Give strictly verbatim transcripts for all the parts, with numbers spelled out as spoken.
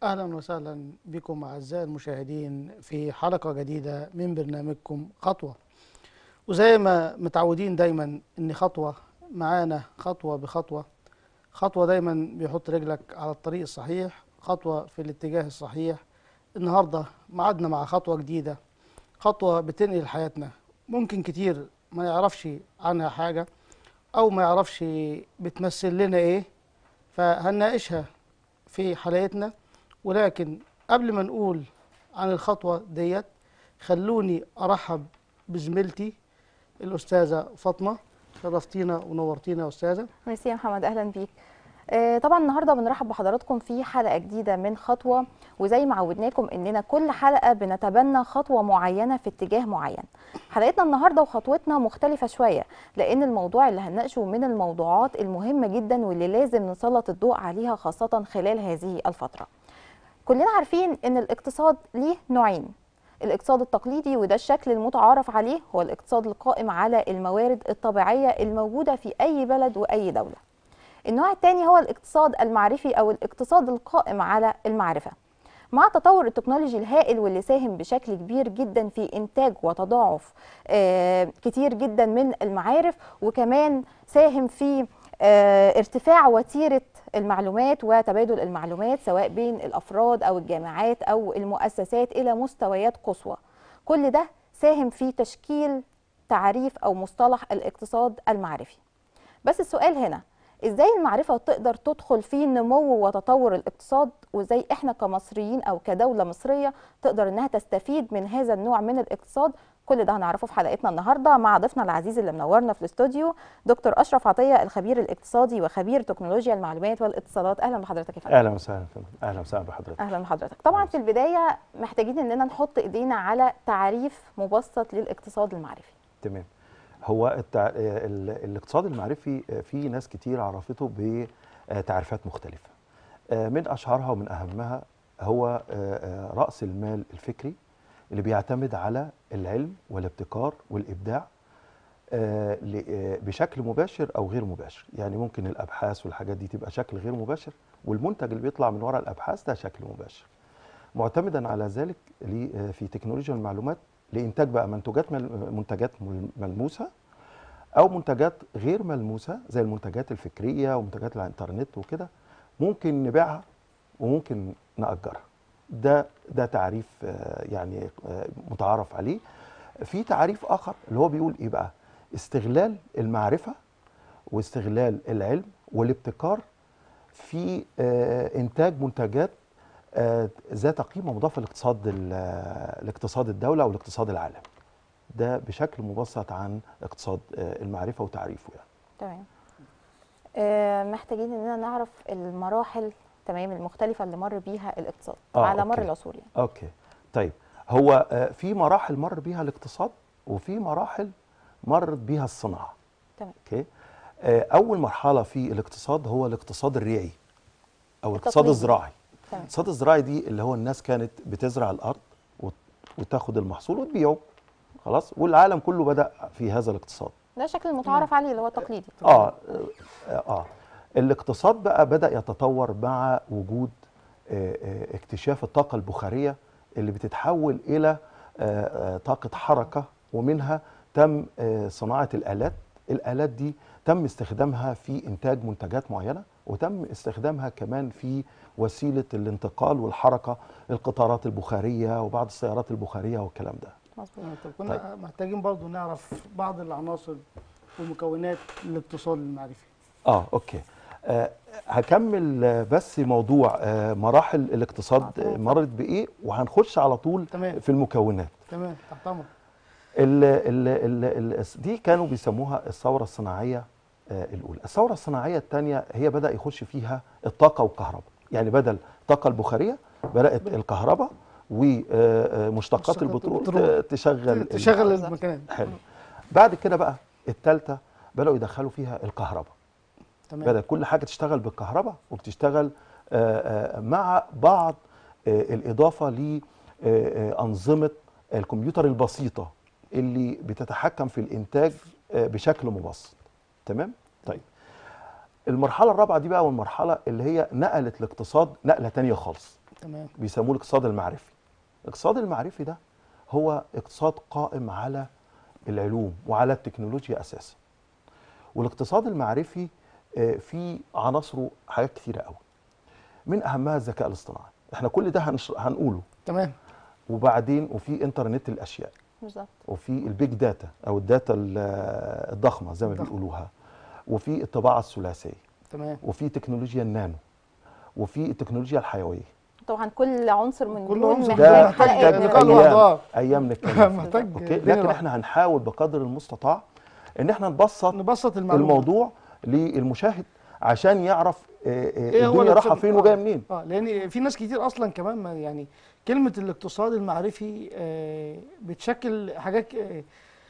أهلا وسهلا بكم أعزائي المشاهدين في حلقة جديدة من برنامجكم خطوة. وزي ما متعودين دايما إن خطوة معانا خطوة بخطوة، خطوة دايما بيحط رجلك على الطريق الصحيح، خطوة في الاتجاه الصحيح. النهاردة معادنا مع خطوة جديدة، خطوة بتنقل حياتنا. ممكن كتير ما يعرفش عنها حاجة أو ما يعرفش بتمثل لنا إيه، فهنناقشها في حلقتنا. ولكن قبل ما نقول عن الخطوة ديت، خلوني أرحب بزميلتي الأستاذة فاطمة. شرفتينا ونورتينا يا أستاذة. ميرسي يا محمد، اهلا بيك. آه طبعا النهارده بنرحب بحضراتكم في حلقه جديده من خطوه، وزي ما عودناكم اننا كل حلقه بنتبنى خطوه معينه في اتجاه معين. حلقتنا النهارده وخطوتنا مختلفه شويه، لان الموضوع اللي هنناقشه من الموضوعات المهمه جدا واللي لازم نسلط الضوء عليها خاصه خلال هذه الفتره. كلنا عارفين ان الاقتصاد ليه نوعين: الاقتصاد التقليدي، وده الشكل المتعارف عليه، هو الاقتصاد القائم على الموارد الطبيعية الموجودة في أي بلد وأي دولة. النوع الثاني هو الاقتصاد المعرفي أو الاقتصاد القائم على المعرفة. مع تطور التكنولوجي الهائل واللي ساهم بشكل كبير جدا في إنتاج وتضاعف آه كتير جدا من المعارف، وكمان ساهم في آه ارتفاع وتيرة المعلومات وتبادل المعلومات سواء بين الأفراد أو الجامعات أو المؤسسات إلى مستويات قصوى. كل ده ساهم في تشكيل تعريف أو مصطلح الاقتصاد المعرفي. بس السؤال هنا، ازاي المعرفة تقدر تدخل في نمو وتطور الاقتصاد، وازاي احنا كمصريين او كدولة مصرية تقدر انها تستفيد من هذا النوع من الاقتصاد؟ كل ده هنعرفه في حلقتنا النهارده مع ضيفنا العزيز اللي منورنا في الاستوديو، دكتور اشرف عطية، الخبير الاقتصادي وخبير تكنولوجيا المعلومات والاتصالات. اهلا بحضرتك يا فندم. اهلا وسهلا فندم. اهلا وسهلا بحضرتك. اهلا بحضرتك. طبعا في البداية محتاجين اننا نحط ايدينا على تعريف مبسط للاقتصاد المعرفي. تمام. هو التع... ال... الاقتصاد المعرفي في ناس كتير عرفته بتعريفات مختلفة. من أشهرها ومن أهمها هو رأس المال الفكري اللي بيعتمد على العلم والابتكار والإبداع بشكل مباشر أو غير مباشر. يعني ممكن الأبحاث والحاجات دي تبقى شكل غير مباشر، والمنتج اللي بيطلع من وراء الأبحاث ده شكل مباشر. معتمدا على ذلك في تكنولوجيا المعلومات لإنتاج بقى منتجات منتجات ملموسة أو منتجات غير ملموسة زي المنتجات الفكرية ومنتجات الإنترنت وكده، ممكن نبيعها وممكن نأجرها. ده ده تعريف يعني متعارف عليه. في تعريف آخر اللي هو بيقول إيه بقى؟ استغلال المعرفة واستغلال العلم والابتكار في إنتاج منتجات ذات قيمة مضافة لاقتصاد الاقتصاد الدولة والاقتصاد العالمي. ده بشكل مبسط عن اقتصاد المعرفة وتعريفه يعني. تمام. آه محتاجين اننا نعرف المراحل تمام المختلفة اللي مر بيها الاقتصاد آه على أوكي. مر العصور يعني. اوكي. طيب، هو في مراحل مر بيها الاقتصاد وفي مراحل مرت بيها الصناعة. تمام. اوكي. أول مرحلة في الاقتصاد هو الاقتصاد الريعي أو الاقتصاد الزراعي. الاقتصاد الزراعي دي اللي هو الناس كانت بتزرع الارض وتاخد المحصول وتبيعه خلاص، والعالم كله بدأ في هذا الاقتصاد. ده شكل المتعارف عليه اللي هو التقليدي. اه اه, آه. الاقتصاد بقى بدأ يتطور مع وجود آه آه اكتشاف الطاقة البخارية اللي بتتحول إلى آه آه طاقة حركة، ومنها تم آه صناعة الآلات. الآلات دي تم استخدامها في إنتاج منتجات معينة، وتم استخدامها كمان في وسيلة الانتقال والحركة، القطارات البخارية وبعض السيارات البخارية والكلام ده. مظبوط. طب كنا طيب. محتاجين برضو نعرف بعض العناصر ومكونات الاقتصاد المعرفي. اه اوكي. آه هكمل بس موضوع آه مراحل الاقتصاد آه مرت بايه، وهنخش على طول تمام. في المكونات. تمام، تحت امرك. ال ال ال ال دي كانوا بيسموها الثورة الصناعية آه الأولى. الثورة الصناعية الثانية هي بدأ يخش فيها الطاقة والكهرباء. يعني بدل الطاقة البخارية بدأت الكهرباء ومشتقات البترول تشغل تشغل المكان. حلو. بعد كده بقى الثالثة بدأوا يدخلوا فيها الكهرباء. تمام. بدأ كل حاجة تشتغل بالكهرباء، وبتشتغل آآ آآ مع بعض الإضافة لأنظمة الكمبيوتر البسيطة اللي بتتحكم في الإنتاج بشكل مبسط. تمام؟ طيب، المرحلة الرابعة دي بقى والمرحلة اللي هي نقلت الاقتصاد نقلة تانية خالص. تمام. بيسموه الاقتصاد المعرفي. الاقتصاد المعرفي ده هو اقتصاد قائم على العلوم وعلى التكنولوجيا اساسا. والاقتصاد المعرفي آه، فيه عناصره حاجات كتيره قوي، من اهمها الذكاء الاصطناعي. احنا كل ده هنش- هنقوله. تمام. وبعدين وفي انترنت الاشياء، بالظبط. وفي البيج داتا او الداتا ال- الضخمه زي ما الضخمة. بيقولوها، وفي الطباعه الثلاثيه، تمام. وفي تكنولوجيا النانو، وفي التكنولوجيا الحيويه. طبعا كل عنصر من كل دول عنصر محتاج ده محتاج حلقه لقاء دراسة. لوحده. ايام ايام نتكلم فيه. محتاج اوكي، دنيا لكن لوحده. احنا هنحاول بقدر المستطاع ان احنا نبسط نبسط المعلومه. الموضوع للمشاهد عشان يعرف آه، آه، ايه هو الدنيا رايحه الاقتصاد- فين آه. وجايه منين. اه لان في ناس كتير اصلا كمان ما يعني كلمه الاقتصاد المعرفي آه بتشكل حاجات آه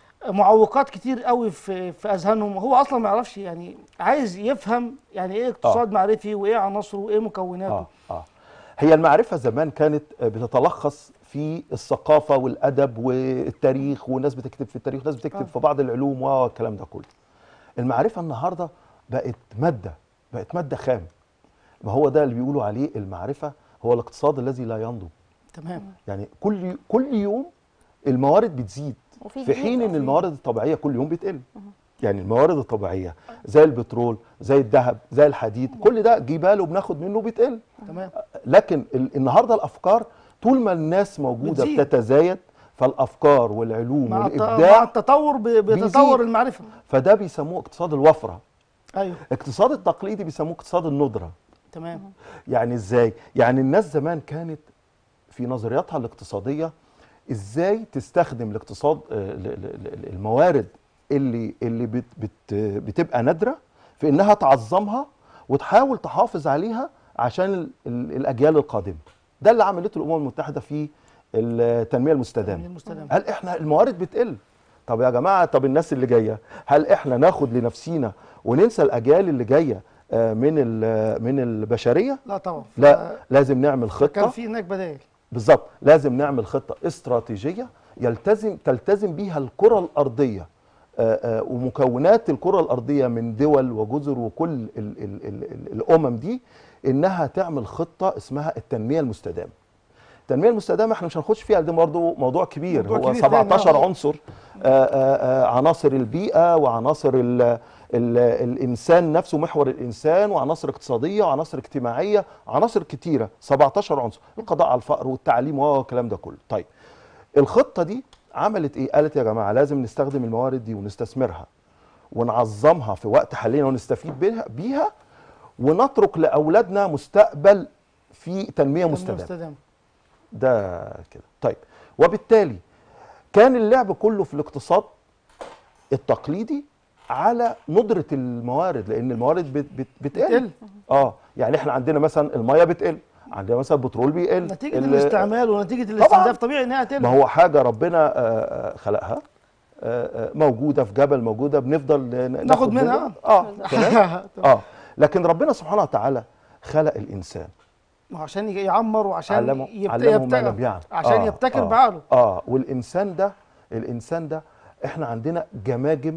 معوقات كتير قوي في في اذهانهم، وهو اصلا ما يعرفش، يعني عايز يفهم يعني ايه اقتصاد معرفي وايه عناصره وايه مكوناته. اه اه هي المعرفه زمان كانت بتتلخص في الثقافه والادب والتاريخ، وناس بتكتب في التاريخ وناس بتكتب آه. في بعض العلوم والكلام ده كله. المعرفه النهارده بقت ماده، بقت ماده خام. ما هو ده اللي بيقولوا عليه المعرفه هو الاقتصاد الذي لا ينضب. تمام. يعني كل كل يوم الموارد بتزيد، وفي في جديد. حين ان في- الموارد الطبيعيه كل يوم بتقل. يعني الموارد الطبيعيه زي البترول، زي الذهب، زي الحديد، كل ده جباله بناخد منه بتقل. تمام. لكن ال- النهارده الافكار طول ما الناس موجوده بتزيد. بتتزايد، فالافكار والعلوم مع الت- مع والابداع، التطور ب- بيتطور بيزيد. المعرفه. فده بيسموه اقتصاد الوفره. ايوه. الاقتصاد التقليدي بيسموه اقتصاد الندره. تمام. يعني ازاي؟ يعني الناس زمان كانت في نظرياتها الاقتصاديه ازاي تستخدم الاقتصاد آه، ل- ل- ل- الموارد اللي اللي بت بت بتبقى نادره في انها تعظمها وتحاول تحافظ عليها عشان ال- ال- الاجيال القادمه. ده اللي عملته الامم المتحده في التنميه المستدامه. المستدامه. هل احنا الموارد بتقل؟ طب يا جماعه، طب الناس اللي جايه، هل احنا ناخد لنفسينا وننسى الاجيال اللي جايه آه، من ال- من البشريه؟ لا طبعا. لا، لازم نعمل كان خطه. في هناك بدائل. بالظبط، لازم نعمل خطه استراتيجيه يلتزم تلتزم بيها الكره الارضيه آه، آه، ومكونات الكره الارضيه من دول وجزر وكل ال ال ال ال الامم دي، انها تعمل خطه اسمها التنميه المستدامه. التنميه المستدامه احنا مش هنخش فيها، ده برضه موضوع كبير. موضوع هو كبير سبعتاشر تاني. عنصر، آه، آه، آه، عناصر البيئه وعناصر ال ال الانسان نفسه، محور الانسان، وعناصر اقتصاديه وعناصر اجتماعيه، عناصر كتيره، سبعتاشر عنصر، القضاء على الفقر والتعليم والكلام ده كله. طيب الخطه دي عملت ايه؟ قالت يا جماعه لازم نستخدم الموارد دي ونستثمرها ونعظمها في وقت حاليا ونستفيد بيها بيها ونترك لاولادنا مستقبل في تنميه مستدامه. مستدامه. ده كده. طيب وبالتالي كان اللعب كله في الاقتصاد التقليدي على ندرة الموارد، لأن الموارد بت بت بتقل. بتقل. اه يعني احنا عندنا مثلا المية بتقل، عندنا مثلا البترول بيقل، نتيجه ال- الاستعمال ونتيجه الاستهداف طبيعي انها تقل. ما هو حاجة ربنا آه، آه، خلقها آه، آه، موجودة في جبل، موجودة بنفضل ن- ناخد منها. اه تمام؟ اه لكن ربنا سبحانه وتعالى خلق الإنسان، ما هو عشان يجي يعمر وعشان علمه يبت- علمه ما يبتكر لم يعلم، عشان آه، يبتكر آه، بعقله. اه والإنسان ده الإنسان ده احنا عندنا جماجم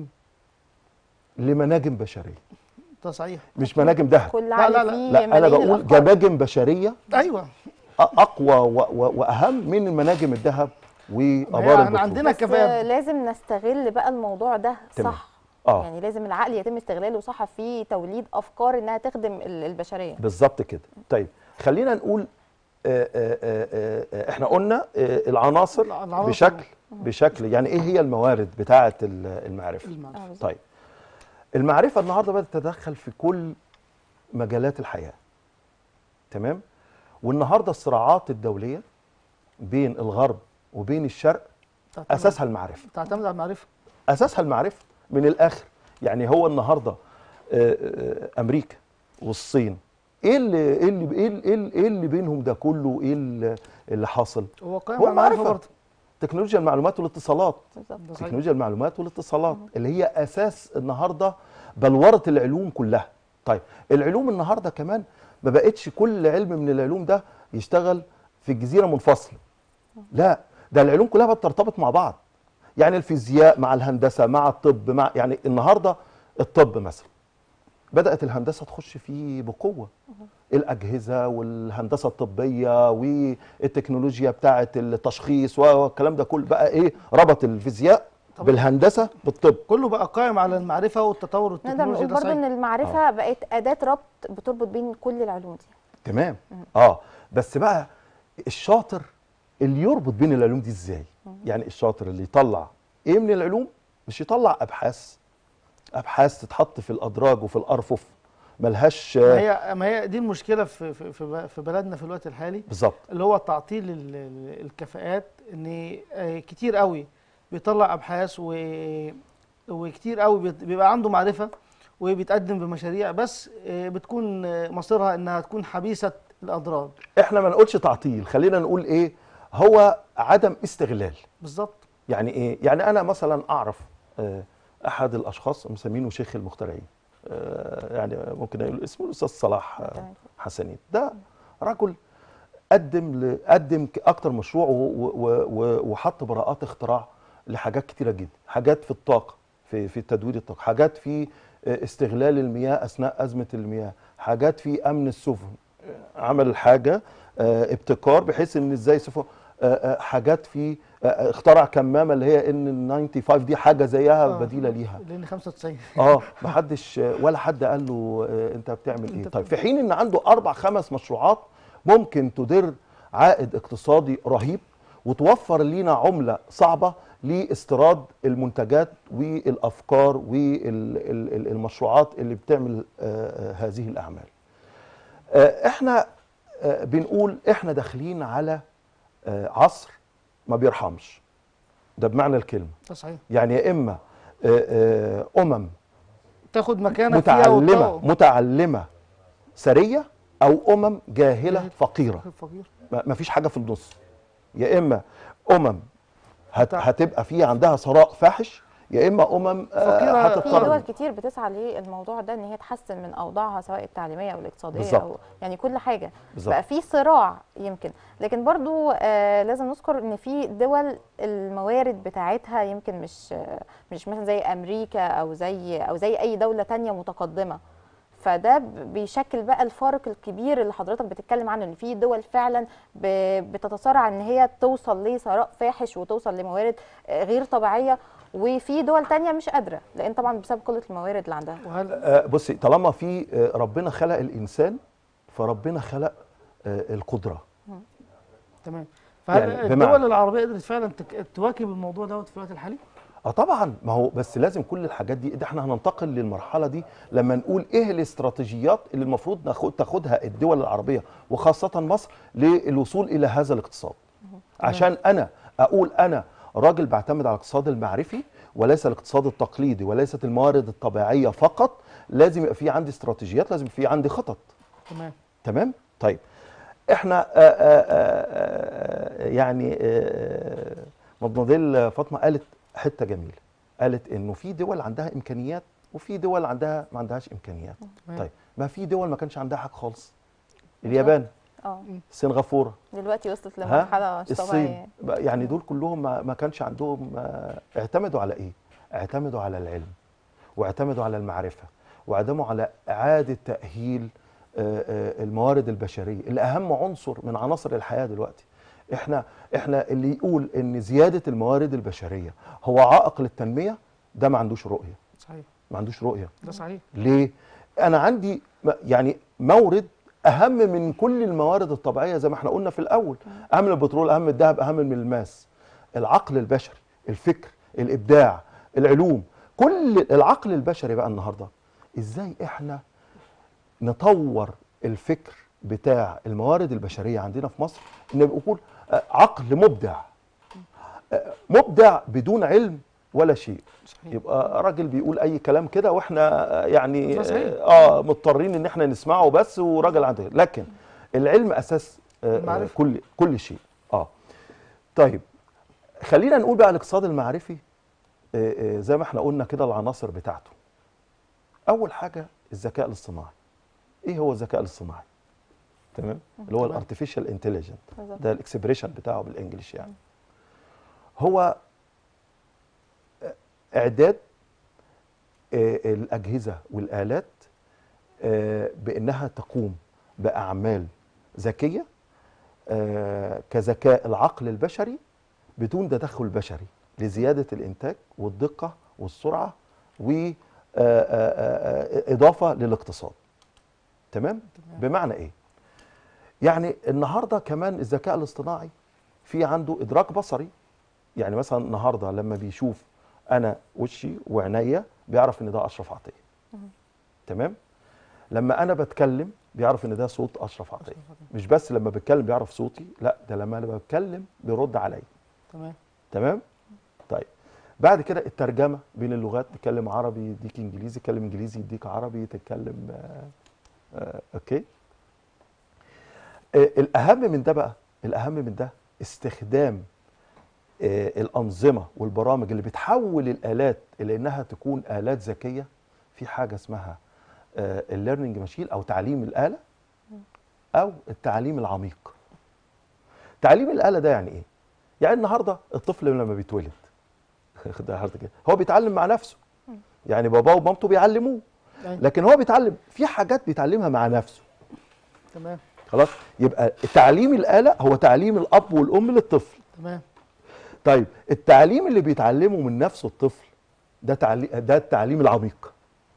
لمناجم بشرية، ده صحيح. مش مناجم ذهب. كل لا، عقل لا، لا. فيه لا، انا ملايين بقول الأفكار. جماجم بشريه ايوه. اقوى و و واهم من مناجم الذهب وابار احنا البترول. عندنا بس كفاءه. لازم نستغل بقى الموضوع ده تمام. صح. اه يعني لازم العقل يتم استغلاله صح في توليد افكار انها تخدم ال- البشريه. بالظبط كده. طيب خلينا نقول آه آه آه آه احنا قلنا آه العناصر العناصر. بشكل بشكل يعني ايه هي الموارد بتاعه ال- المعرفه. المعرفة. آه، بالظبط. طيب المعرفه النهارده بدات تتدخل في كل مجالات الحياه، تمام؟ والنهارده الصراعات الدوليه بين الغرب وبين الشرق تعتمد- اساسها المعرفه. تعتمد على المعرفه. اساسها المعرفه من الاخر. يعني هو النهارده آه، آه، امريكا والصين، ايه اللي ايه اللي ايه اللي, إيه اللي, إيه اللي بينهم ده كله؟ ايه اللي, اللي حاصل؟ هو قائم هو على المعرفه المعرفة. برضه. تكنولوجيا المعلومات والاتصالات. بالظبط. ده صحيح. تكنولوجيا المعلومات والاتصالات اللي هي اساس النهارده بلوره العلوم كلها. طيب العلوم النهارده كمان ما بقتش كل علم من العلوم ده يشتغل في الجزيره منفصله. لا، ده العلوم كلها بقت ترتبط مع بعض. يعني الفيزياء مع الهندسه مع الطب مع يعني النهارده الطب مثلا بدات الهندسه تخش فيه بقوه. الاجهزه والهندسه الطبيه والتكنولوجيا بتاعه التشخيص والكلام ده كله بقى ايه، ربط الفيزياء طبعا. بالهندسه بالطب. كله بقى قائم على المعرفه والتطور نقدر والتكنولوجيا. نقول ده برضو صحيح. ان المعرفه بقت اداه ربط بتربط بين كل العلوم دي. تمام. اه بس بقى الشاطر اللي يربط بين العلوم دي ازاي؟ يعني الشاطر اللي يطلع ايه من العلوم، مش يطلع ابحاث ابحاث تتحط في الادراج وفي الارفف ملهاش. ما هي ما هي دي المشكله في في في في بلدنا في الوقت الحالي، بالظبط. اللي هو تعطيل ال- ال- الكفاءات. ان آه، كتير قوي بيطلع ابحاث و وكتير قوي بيت- بيبقى عنده معرفه وبيتقدم بمشاريع، بس آه، بتكون آه، مصيرها انها تكون حبيسه الادراج. احنا ما نقولش تعطيل، خلينا نقول ايه، هو عدم استغلال. بالظبط. يعني ايه؟ يعني انا مثلا اعرف آه، احد الاشخاص مسمينه شيخ المخترعين، آه، يعني ممكن اقول اسمه الاستاذ صلاح آه، تمام. حسنين. ده رجل قدم ل- قدم ك- اكتر مشروع و- و- و- وحط براءات اختراع لحاجات كتيره جدا، حاجات في الطاقه، في في تدوير الطاقه، حاجات في آه، استغلال المياه اثناء ازمه المياه، حاجات في امن السفن. آه، عمل حاجه آه، ابتكار بحيث ان ازاي سفن آه، آه، حاجات في آه، آه، اخترع كمامه اللي هي ان خمسة وتسعين دي حاجه زيها آه، بديله ليها. لان خمسة وتسعين اه محدش ولا حد قال له آه، انت بتعمل ايه. أنت طيب في حين ان عنده اربع خمس مشروعات ممكن تدر عائد اقتصادي رهيب وتوفر لينا عمله صعبه لاستيراد المنتجات والافكار والمشروعات اللي بتعمل آه، آه، هذه الاعمال. آه، احنا آه، بنقول احنا داخلين على آه، عصر ما بيرحمش، ده بمعنى الكلمه. ده صحيح. يعني يا اما آه، آه، امم تاخد مكانك فيها متعلمه وتطور. متعلمه ثريه، او امم جاهله جاهل. فقيره. فقير. ما فيش حاجه في النص. يا اما امم هت متع- هتبقى في عندها ثراء فاحش، يا اما امم آه، فقيرة. في هتضطر. دول كتير بتسعى للموضوع ده ان هي تحسن من اوضاعها سواء التعليميه او الاقتصاديه بالظبط. او يعني كل حاجه. بالظبط. بقى في صراع يمكن، لكن برضو آه لازم نذكر ان في دول الموارد بتاعتها يمكن مش آه مش مثلا زي امريكا او زي او زي اي دوله تانية متقدمه. فده ب- بيشكل بقى الفارق الكبير اللي حضرتك بتتكلم عنه، ان في دول فعلا ب- بتتصارع ان هي توصل لثراء فاحش وتوصل لموارد آه، غير طبيعيه، وفي دول تانية مش قادره، لان طبعا بسبب قله الموارد اللي عندها. وهل آه، بصي، طالما في آه، ربنا خلق الانسان فربنا خلق آه، القدره. تمام. فهل يعني الدول بمعنى- العربيه قدرت فعلا تك- تواكب الموضوع دوت في الوقت الحالي؟ اه طبعا، ما هو بس لازم كل الحاجات دي، ده احنا هننتقل للمرحله دي لما نقول ايه الاستراتيجيات اللي المفروض ناخد تاخدها الدول العربيه وخاصه مصر للوصول الى هذا الاقتصاد. عشان انا اقول انا راجل بعتمد على الاقتصاد المعرفي وليس الاقتصاد التقليدي وليست الموارد الطبيعيه فقط، لازم يبقى في عندي استراتيجيات، لازم في عندي خطط. تمام. تمام. طيب احنا آآ آآ آآ يعني آآ مدموزيل فاطمه قالت حته جميله، قالت انه في دول عندها امكانيات وفي دول عندها ما عندهاش امكانيات. تمام. طيب ما في دول ما كانش عندها حاجه خالص، اليابان، اه سنغافوره، دلوقتي وصلت ها لمرحله مش الصين، طبيعيه. بقى يعني دول كلهم ما ما كانش عندهم آه، اعتمدوا على ايه؟ اعتمدوا على العلم واعتمدوا على المعرفه واعتمدوا على اعاده تاهيل آه، آه، الموارد البشريه اللي اهم عنصر من عناصر الحياه دلوقتي. احنا احنا اللي يقول ان زياده الموارد البشريه هو عائق للتنميه، ده ما عندوش رؤيه، صحيح. ما عندوش رؤيه. ده صحيح. ليه؟ انا عندي م- يعني مورد اهم من كل الموارد الطبيعيه زي ما احنا قلنا في الاول، اهم من البترول، اهم من الذهب، اهم من الماس. العقل البشري، الفكر، الابداع، العلوم، كل العقل البشري بقى النهارده ازاي احنا نطور الفكر بتاع الموارد البشريه عندنا في مصر، نبقى نقول آه، عقل مبدع، آه، مبدع بدون علم ولا شيء. صحيح. يبقى راجل بيقول اي كلام كده واحنا يعني ده صحيح. اه مضطرين ان احنا نسمعه بس، وراجل عنده، لكن العلم اساس آه، آه، المعرفة. كل كل شيء. اه طيب خلينا نقول بقى الاقتصاد المعرفي آه، آه، زي ما احنا قلنا كده العناصر بتاعته. اول حاجه الذكاء الاصطناعي. ايه هو الذكاء الاصطناعي؟ تمام، اللي هو تمام. الارتفيشال انتليجنت، بالظبط. ده الاكسبريشن بتاعه بالانجلش. يعني هو اعداد آه، الاجهزه والالات آه، بانها تقوم باعمال ذكيه آه، كذكاء العقل البشري بدون تدخل بشري لزياده الانتاج والدقه والسرعه واضافه للاقتصاد. تمام؟ بمعنى ايه؟ يعني النهارده كمان الذكاء الاصطناعي في عنده ادراك بصري. يعني مثلا النهارده لما بيشوف انا وشي وعينيا بيعرف ان ده اشرف عطيه. تمام؟ لما انا بتكلم بيعرف ان ده صوت اشرف عطيه. مش بس لما بتكلم بيعرف صوتي، لا ده لما انا بتكلم بيرد عليا. تمام. تمام؟ طيب بعد كده الترجمه بين اللغات، تتكلم عربي يديك انجليزي، تتكلم انجليزي يديك عربي، تتكلم آه آه اوكي. آه الاهم من ده بقى، الاهم من ده استخدام آه الانظمه والبرامج اللي بتحول الالات الى انها تكون الات ذكيه. في حاجه اسمها آه الليرنينج ماشين او تعليم الاله او التعليم العميق. تعليم الاله ده يعني ايه؟ يعني النهارده الطفل لما بيتولد هو بيتعلم مع نفسه. يعني باباه ومامته بيعلموه، لكن هو بيتعلم في حاجات بيتعلمها مع نفسه. تمام. خلاص؟ يبقى تعليم الآلة هو تعليم الأب والأم للطفل. تمام. طيب التعليم اللي بيتعلمه من نفسه الطفل ده تعليم، ده التعليم العميق.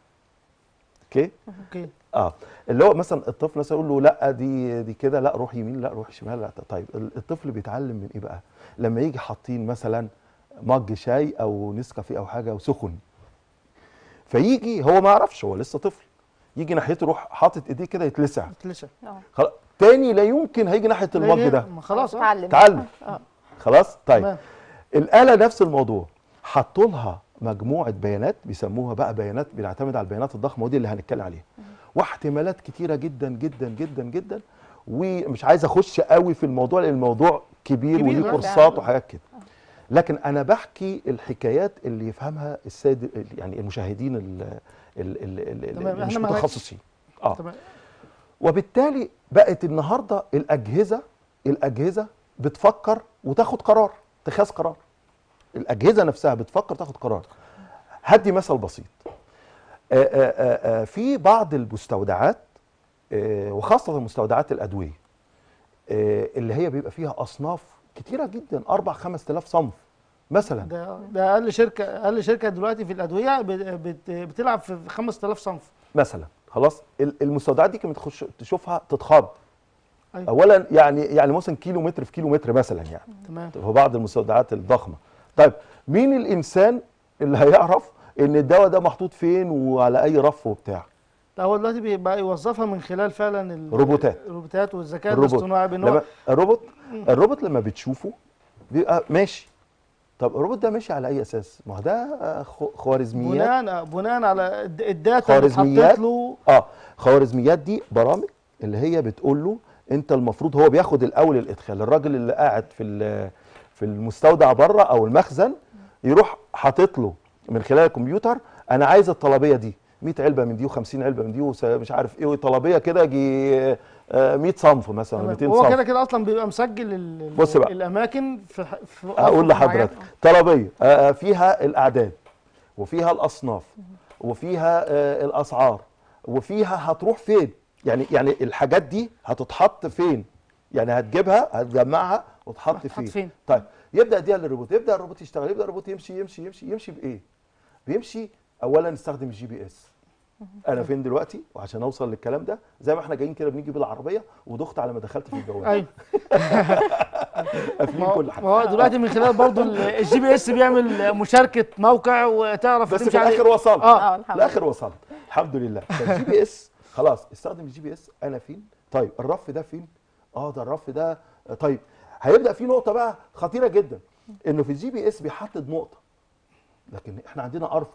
اوكي؟ اوكي. اه اللي هو مثلا الطفل مثلا يقول له لا دي دي كده، لا روح يمين، لا روح شمال، لا. طيب الطفل بيتعلم من ايه بقى؟ لما يجي حاطين مثلا مج شاي او نسكافيه او حاجه وسخن، فيجي هو ما يعرفش، هو لسه طفل، يجي ناحيته يروح حاطط ايديه كده يتلسع. يتلسع. خلاص تاني لا يمكن هيجي ناحيه المج ده. خلاص اتعلم. اتعلم. خلاص. طيب تمام. الآلة نفس الموضوع، حطوا لها مجموعه بيانات بيسموها بقى بيانات، بنعتمد على البيانات الضخمه ودي اللي هنتكلم عليها، واحتمالات كتيره جدا جدا جدا جدا. ومش عايز اخش قوي في الموضوع لان الموضوع كبير, كبير وليه كورسات وحاجات كده، لكن انا بحكي الحكايات اللي يفهمها الساده يعني المشاهدين ال ال مش متخصصين. اه تمام. وبالتالي بقت النهارده الاجهزه الاجهزه بتفكر وتاخد قرار، اتخاذ قرار. الاجهزه نفسها بتفكر تاخد قرار. هدي مثل بسيط. آآ آآ في بعض المستودعات وخاصه مستودعات الادويه اللي هي بيبقى فيها اصناف كتيره جدا، أربع خمس تلاف صنف مثلا. ده ده اقل شركه اقل شركه دلوقتي في الادويه بت بتلعب في خمس تلاف صنف مثلا. خلاص المستودعات دي كانت تخش تشوفها تتخض. أيوة. اولا يعني يعني مثلا كيلو متر في كيلو متر مثلا يعني. تمام. في بعض المستودعات الضخمه. طيب مين الانسان اللي هيعرف ان الدواء ده محطوط فين وعلى اي رف وبتاع؟ لا هو دلوقتي بيبقى يوظفها من خلال فعلا الروبوتات الروبوتات والذكاء الاصطناعي. لما الروبوت الروبوت لما بتشوفه بيبقى ماشي. طب الروبوت ده ماشي على اي اساس؟ ما هو ده خوارزميات، بناء بناء على الداتا اللي اتحطت له. اه خوارزميات دي برامج اللي هي بتقول له انت المفروض، هو بياخد الاول الادخال، الراجل اللي قاعد في في المستودع بره او المخزن يروح حاطط له من خلال الكمبيوتر انا عايز الطلبيه دي مية علبه من دي و50 علبه من دي ومش عارف ايه، طلبيه كده يجي مية صنف مثلا ميتين صنف. هو كده كده اصلا بيبقى مسجل الاماكن في, في اقول لحضرتك طلبيه فيها الاعداد وفيها الاصناف وفيها الاسعار وفيها هتروح فين، يعني يعني الحاجات دي هتتحط فين، يعني هتجيبها هتجمعها وتحط فين. فين. طيب يبدا دي للروبوت، يبدا الروبوت يشتغل، يبدا الروبوت يمشي يمشي يمشي يمشي بايه؟ بيمشي اولا نستخدم الجي بي اس. انا فين دلوقتي؟ وعشان اوصل للكلام ده زي ما احنا جايين كده بنيجي بالعربيه ودخت على ما دخلت في البوابه. ايوه قافلين كل حاجه. ما هو دلوقتي من خلال برضه الجي بي اس بيعمل مشاركه موقع وتعرف بس في الاخر وصلت. اه في الاخر وصلت الحمد لله. فالجي بي اس خلاص استخدم الجي بي اس. انا فين؟ طيب الرف ده فين؟ اه ده الرف ده. طيب هيبدا في نقطه بقى خطيره جدا، انه في الجي بي اس بيحدد نقطه، لكن احنا عندنا ارف.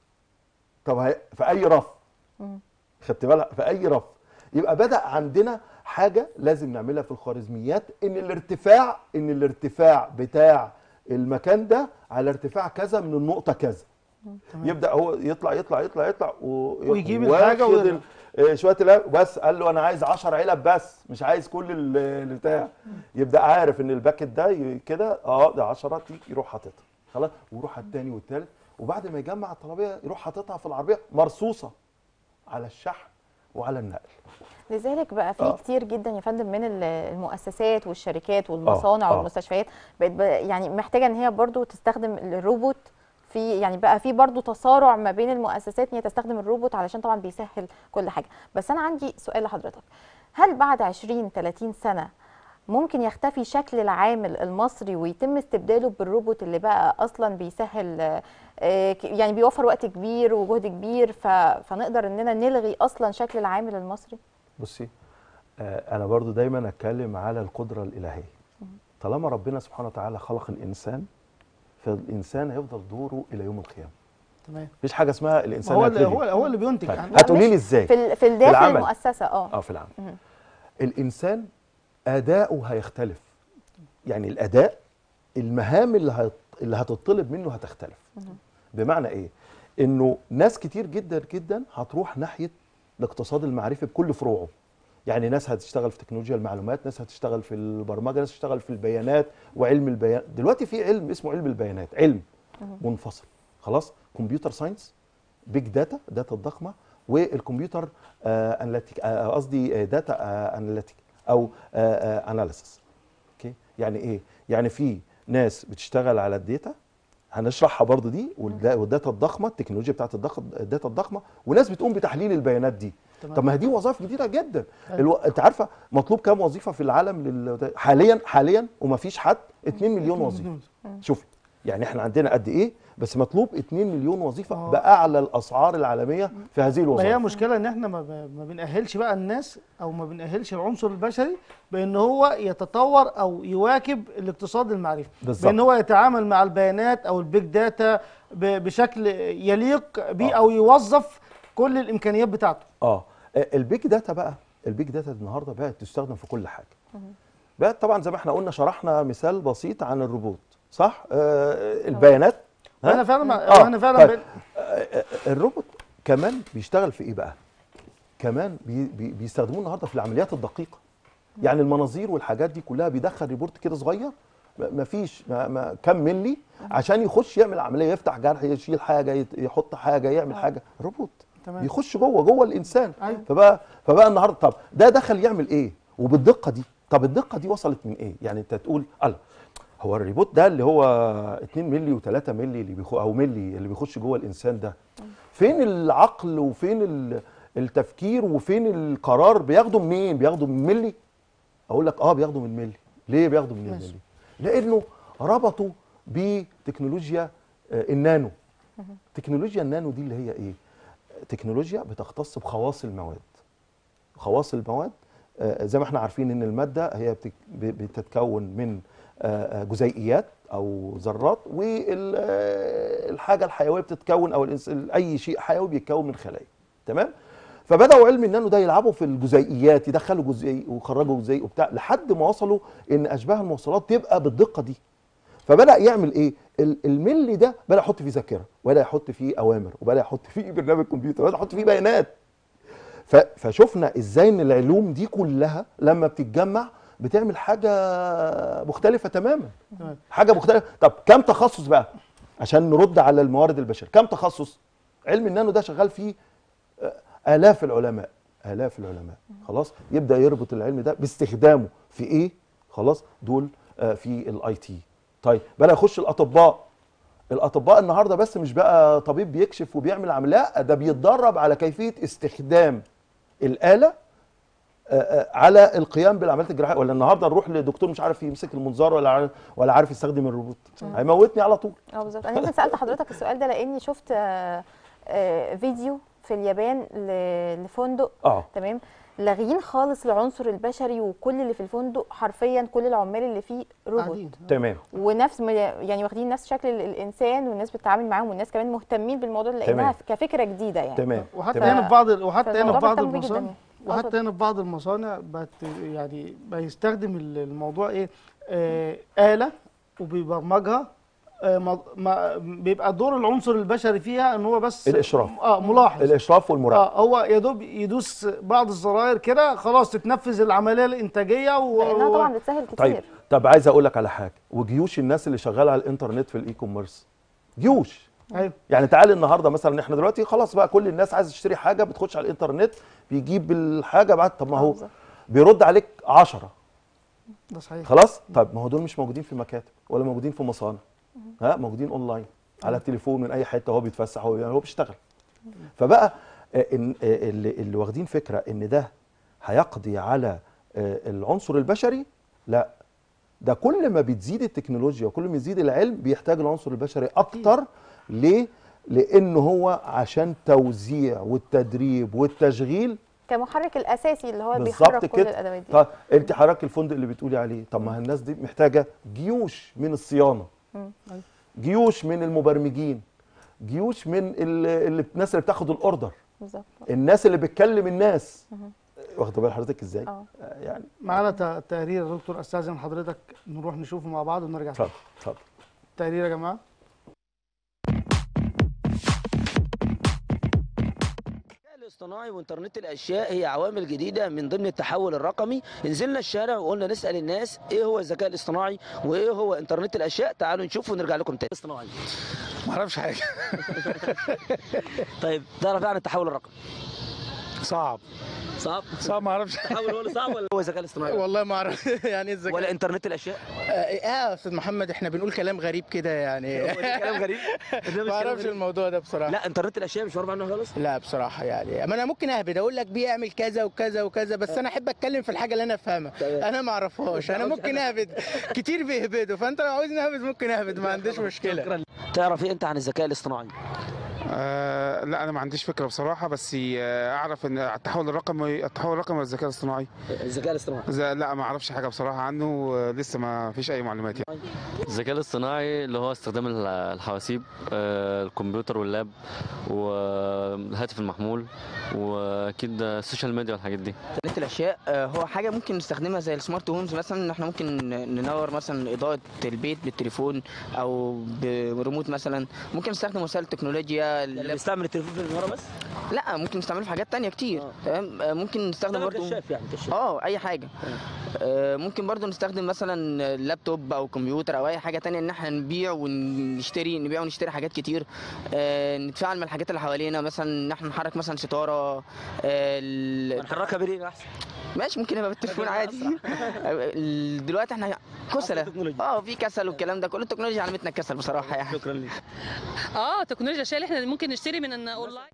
طب في اي رف؟ خدت بالك؟ في اي رف. يبقى بدا عندنا حاجه لازم نعملها في الخوارزميات، ان الارتفاع ان الارتفاع بتاع المكان ده على ارتفاع كذا من النقطه كذا. يبدا هو يطلع يطلع يطلع يطلع ويجيب الحاجه وياخد شويه العلب بس. قال له انا عايز عشر علب بس مش عايز كل البتاع. يبدا عارف ان الباكت ده كده اه ده عشرة، يروح حاططها خلاص ويروح على الثاني والثالث، وبعد ما يجمع الطلبيه يروح حاططها في العربيه مرصوصه على الشحن وعلى النقل. لذلك بقى في آه. كتير جدا يا فندم من ال- المؤسسات والشركات والمصانع آه. آه. والمستشفيات بقت ب- يعني محتاجه ان هي برضو تستخدم الروبوت. في يعني بقى في برضو تصارع ما بين المؤسسات ان هي تستخدم الروبوت علشان طبعا بيسهل كل حاجه. بس انا عندي سؤال لحضرتك، هل بعد عشرين ثلاثين سنه ممكن يختفي شكل العامل المصري ويتم استبداله بالروبوت اللي بقى اصلا بيسهل آه، ك- يعني بيوفر وقت كبير وجهد كبير، ف- فنقدر اننا نلغي اصلا شكل العامل المصري؟ بصي، آه، انا برضو دايما اتكلم على القدره الالهيه. طالما ربنا سبحانه وتعالى خلق الانسان، فالانسان هيفضل دوره الى يوم القيامه. تمام. مفيش حاجه اسمها ما الانسان هو اللي هيتلغي. هو هو اللي بينتج طيب، يعني. هتقولي مش لي ازاي؟ في ال- في الداخل العمل. المؤسسه اه اه في العمل. مم. الانسان اداؤه هيختلف، يعني الاداء، المهام اللي هت... اللي هتطلب منه هتختلف. بمعنى ايه؟ انه ناس كتير جدا جدا هتروح ناحيه الاقتصاد المعرفي بكل فروعه. يعني ناس هتشتغل في تكنولوجيا المعلومات، ناس هتشتغل في البرمجه، ناس هتشتغل في البيانات وعلم البيان. دلوقتي في علم اسمه علم البيانات، علم منفصل خلاص، كمبيوتر ساينس، بيج داتا، داتا الضخمه، والكمبيوتر اناليتيك، قصدي داتا اناليتيك او اناليسيس. اوكي، يعني ايه؟ يعني في ناس بتشتغل على الداتا، هنشرحها برضو دي، والدا- والداتا الضخمه، التكنولوجيا بتاعت الضخ- الداتا الضخمه، وناس بتقوم بتحليل البيانات دي. تمام. طب ما هي دي وظائف جديده جدا. أيوة. الو... انت عارفه مطلوب كام وظيفه في العالم لل... حاليا حاليا وما فيش حد، اتنين مليون وظيفه. شوفي يعني احنا عندنا قد ايه، بس مطلوب اتنين مليون وظيفه آه. باعلى الاسعار العالميه في هذه ما هي الوظائف. مشكلة ان احنا ما, ب- ما بنأهلش بقى الناس، او ما بنأهلش العنصر البشري بان هو يتطور او يواكب الاقتصاد المعرفي، بالظبط. بان هو يتعامل مع البيانات او البيج داتا ب- بشكل يليق بيه، آه. او يوظف كل الامكانيات بتاعته. اه البيج داتا بقى، البيج داتا النهارده بقت تستخدم في كل حاجه. بقت طبعا زي ما احنا قلنا، شرحنا مثال بسيط عن الروبوت، صح؟ آه البيانات. ها؟ انا فعلا آه، انا فعلا طيب. بن- آه، آه، الروبوت كمان بيشتغل في ايه بقى؟ كمان بي بي بيستخدموه النهارده في العمليات الدقيقه. يعني المناظير والحاجات دي كلها بيدخل ريبورت كده صغير، ما فيش ما ما كام ملي، عشان يخش يعمل عمليه، يفتح جرح، يشيل حاجه، يت- يحط حاجه، يعمل حاجه. روبوت تمام. بيخش جوه جوه الانسان. أيوة. فبقى فبقى النهارده، طب ده دخل يعمل ايه؟ وبالدقه دي. طب الدقه دي وصلت من ايه؟ يعني انت تقول الله، هو الريبوت ده اللي هو اتنين ملي و3 ملي اللي بيخش، او ملي اللي بيخش جوه الانسان ده، فين العقل وفين ال- التفكير وفين القرار؟ بياخده منين؟ بياخده من ملي؟ اقول لك اه بياخده من ملي. ليه بياخده من ماشي. الملي؟ لانه ربطوا بتكنولوجيا آه، النانو. تكنولوجيا النانو دي اللي هي ايه؟ تكنولوجيا بتختص بخواص المواد. خواص المواد، آه، زي ما احنا عارفين ان الماده هي بتك- ب- بتتكون من آه، آه، جزيئيات او ذرات، والحاجه الحيويه بتتكون، او الإنس- اي شيء حيوي بيتكون من خلايا. تمام؟ فبداوا علم النانو ده يلعبوا في الجزيئيات، يدخلوا جزيء ويخرجوا جزيء وبتاع، لحد ما وصلوا ان اشباه الموصلات تبقى بالدقه دي. فبدا يعمل ايه؟ ال- الملي ده بدا يحط فيه ذاكره، وبدا يحط فيه اوامر، وبدا يحط فيه برنامج كمبيوتر، وبدا يحط فيه بيانات. ف- فشفنا ازاي ان العلوم دي كلها لما بتتجمع بتعمل حاجه مختلفه تماما. تمام. حاجه مختلفه. طب كم تخصص بقى عشان نرد على الموارد البشريه؟ كم تخصص؟ علم النانو ده شغال فيه آه، آلاف العلماء، آلاف العلماء. خلاص، يبدأ يربط العلم ده باستخدامه في إيه؟ خلاص، دول آه، في الاي تي. طيب بدأ يخش الأطباء. الأطباء النهارده بس مش بقى طبيب بيكشف وبيعمل عملية، لا، ده بيتدرب على كيفية استخدام الآلة آه، آه، على القيام بالعمليات الجراحية. ولا النهارده نروح لدكتور مش عارف يمسك المنظار، ولا عارف ولا عارف يستخدم الروبوت، هيموتني على طول. اه بالظبط. انا يمكن سالت حضرتك السؤال ده لاني شفت آه، آه، فيديو في اليابان ل- لفندق، اه تمام، لاغيين خالص العنصر البشري، وكل اللي في الفندق حرفيا كل العمال اللي فيه روبوت، قاعدين. تمام. ونفس م- يعني واخدين نفس شكل ال- الانسان، والناس بتتعامل معاهم، والناس كمان مهتمين بالموضوع لانها تمام. كفكره جديده يعني. تمام. وحتى تمام. هنا في بعض وحتى هنا فالموضوع في بعض مهتم بيه جداً المصانع يعني. وحتى أقصد- هنا في بعض المصانع بت يعني بيستخدم ال- الموضوع ايه، آه آلة وبيبرمجها، آه ما ما بيبقى دور العنصر البشري فيها ان هو بس الإشراف. اه ملاحظ. الإشراف والمراقبة. اه هو يا دوب يدوس بعض الزراير كده، خلاص تتنفذ العمليه الانتاجيه و... لانها طبعا بتسهل كتير. طيب طب عايز اقول لك على حاجه، وجيوش الناس اللي شغاله على الانترنت في الاي كوميرس، جيوش ايوه. يعني تعالي النهارده مثلا، احنا دلوقتي خلاص بقى كل الناس عايزه تشتري حاجه بتخش على الانترنت بيجيب الحاجه بعد، طب ما هو بيرد عليك عشرة. ده صحيح. خلاص، طب ما هو دول مش موجودين في مكاتب ولا موجودين في مصانع، ها موجودين اونلاين على التليفون من اي حته، هو بيتفسح هو يعني هو بيشتغل. فبقى إن اللي, اللي واخدين فكره ان ده هيقضي على العنصر البشري، لا، ده كل ما بتزيد التكنولوجيا وكل ما يزيد العلم بيحتاج العنصر البشري اكتر. ليه؟ لانه هو عشان توزيع والتدريب والتشغيل كمحرك الاساسي اللي هو بيحرك كل الادوات دي. طب انت حضرتك الفندق اللي بتقولي عليه، طب ما الناس دي محتاجه جيوش من الصيانه، جيوش من المبرمجين، جيوش من اللي الناس اللي بتاخد الاوردر، بالظبط، الناس اللي بتكلم الناس. واخده بال حضرتك ازاي؟ اه يعني معانا تقرير يا دكتور، استاذن حضرتك نروح نشوفه مع بعض ونرجع. اتفضل اتفضل. تقرير يا جماعه. الاصطناعي وانترنت الاشياء هي عوامل جديده من ضمن التحول الرقمي. نزلنا الشارع وقلنا نسال الناس ايه هو الذكاء الاصطناعي وايه هو انترنت الاشياء. تعالوا نشوف ونرجع لكم تاني. اصطناعي ما اعرفش حاجه. طيب تعرف ايه عن التحول الرقمي؟ صعب صعب صعب ما اعرفش. التحول هو اللي صعب ولا هو الذكاء الاصطناعي؟ والله ما اعرف. يعني ايه الذكاء ولا انترنت الاشياء؟ اه يا استاذ محمد، احنا بنقول كلام غريب كده يعني. هو ده كلام غريب. ما اعرفش الموضوع ده بصراحه. لا انترنت الاشياء مش معروف عنه خالص. لا بصراحه يعني، ما انا ممكن اهبد اقول لك بيعمل كذا وكذا وكذا، بس انا احب اتكلم في الحاجه اللي انا افهمها. انا ما اعرفهاش، انا ممكن اهبد كتير بيهبدوا، فانت لو عاوزني اهبد ممكن اهبد، ما عنديش مشكله. تعرف ايه انت عن الذكاء الاصطناعي؟ آه لا انا ما عنديش فكره بصراحه، بس آه اعرف ان التحول الرقمي التحول الرقمي والذكاء الاصطناعي. الذكاء الاصطناعي لا ما اعرفش حاجه بصراحه عنه، آه لسه ما فيش اي معلومات يعني. الذكاء الاصطناعي اللي هو استخدام الحواسيب، آه الكمبيوتر واللاب والهاتف المحمول واكيد السوشيال ميديا والحاجات دي. انترنت الاشياء هو حاجه ممكن نستخدمها زي السمارت هومز مثلا، ان احنا ممكن ننور مثلا اضاءه البيت بالتليفون او بريموت مثلا. ممكن نستخدم وسائل التكنولوجيا اللي بيستعمل التليفون في النهار بس؟ لا ممكن نستعمله في حاجات تانية كتير. تمام. آه. ممكن نستخدم برضه كشاف يعني كشاف. اه اي حاجه. آه ممكن برضه نستخدم مثلا لابتوب او كمبيوتر او اي حاجه تانية ان احنا نبيع ونشتري نبيع ونشتري حاجات كتير. آه نتفاعل مع الحاجات اللي حوالينا، مثلا ان احنا نحرك مثلا ستاره. آه نحركها بالايه احسن؟ ماشي، ممكن يبقى بالتليفون عادي. دلوقتي احنا كسله، اه في كسل والكلام ده كله. التكنولوجيا علمتنا الكسل بصراحه يعني. شكرا ليك. اه تكنولوجيا الاشياء اللي احنا ممكن نشتري من اونلاين.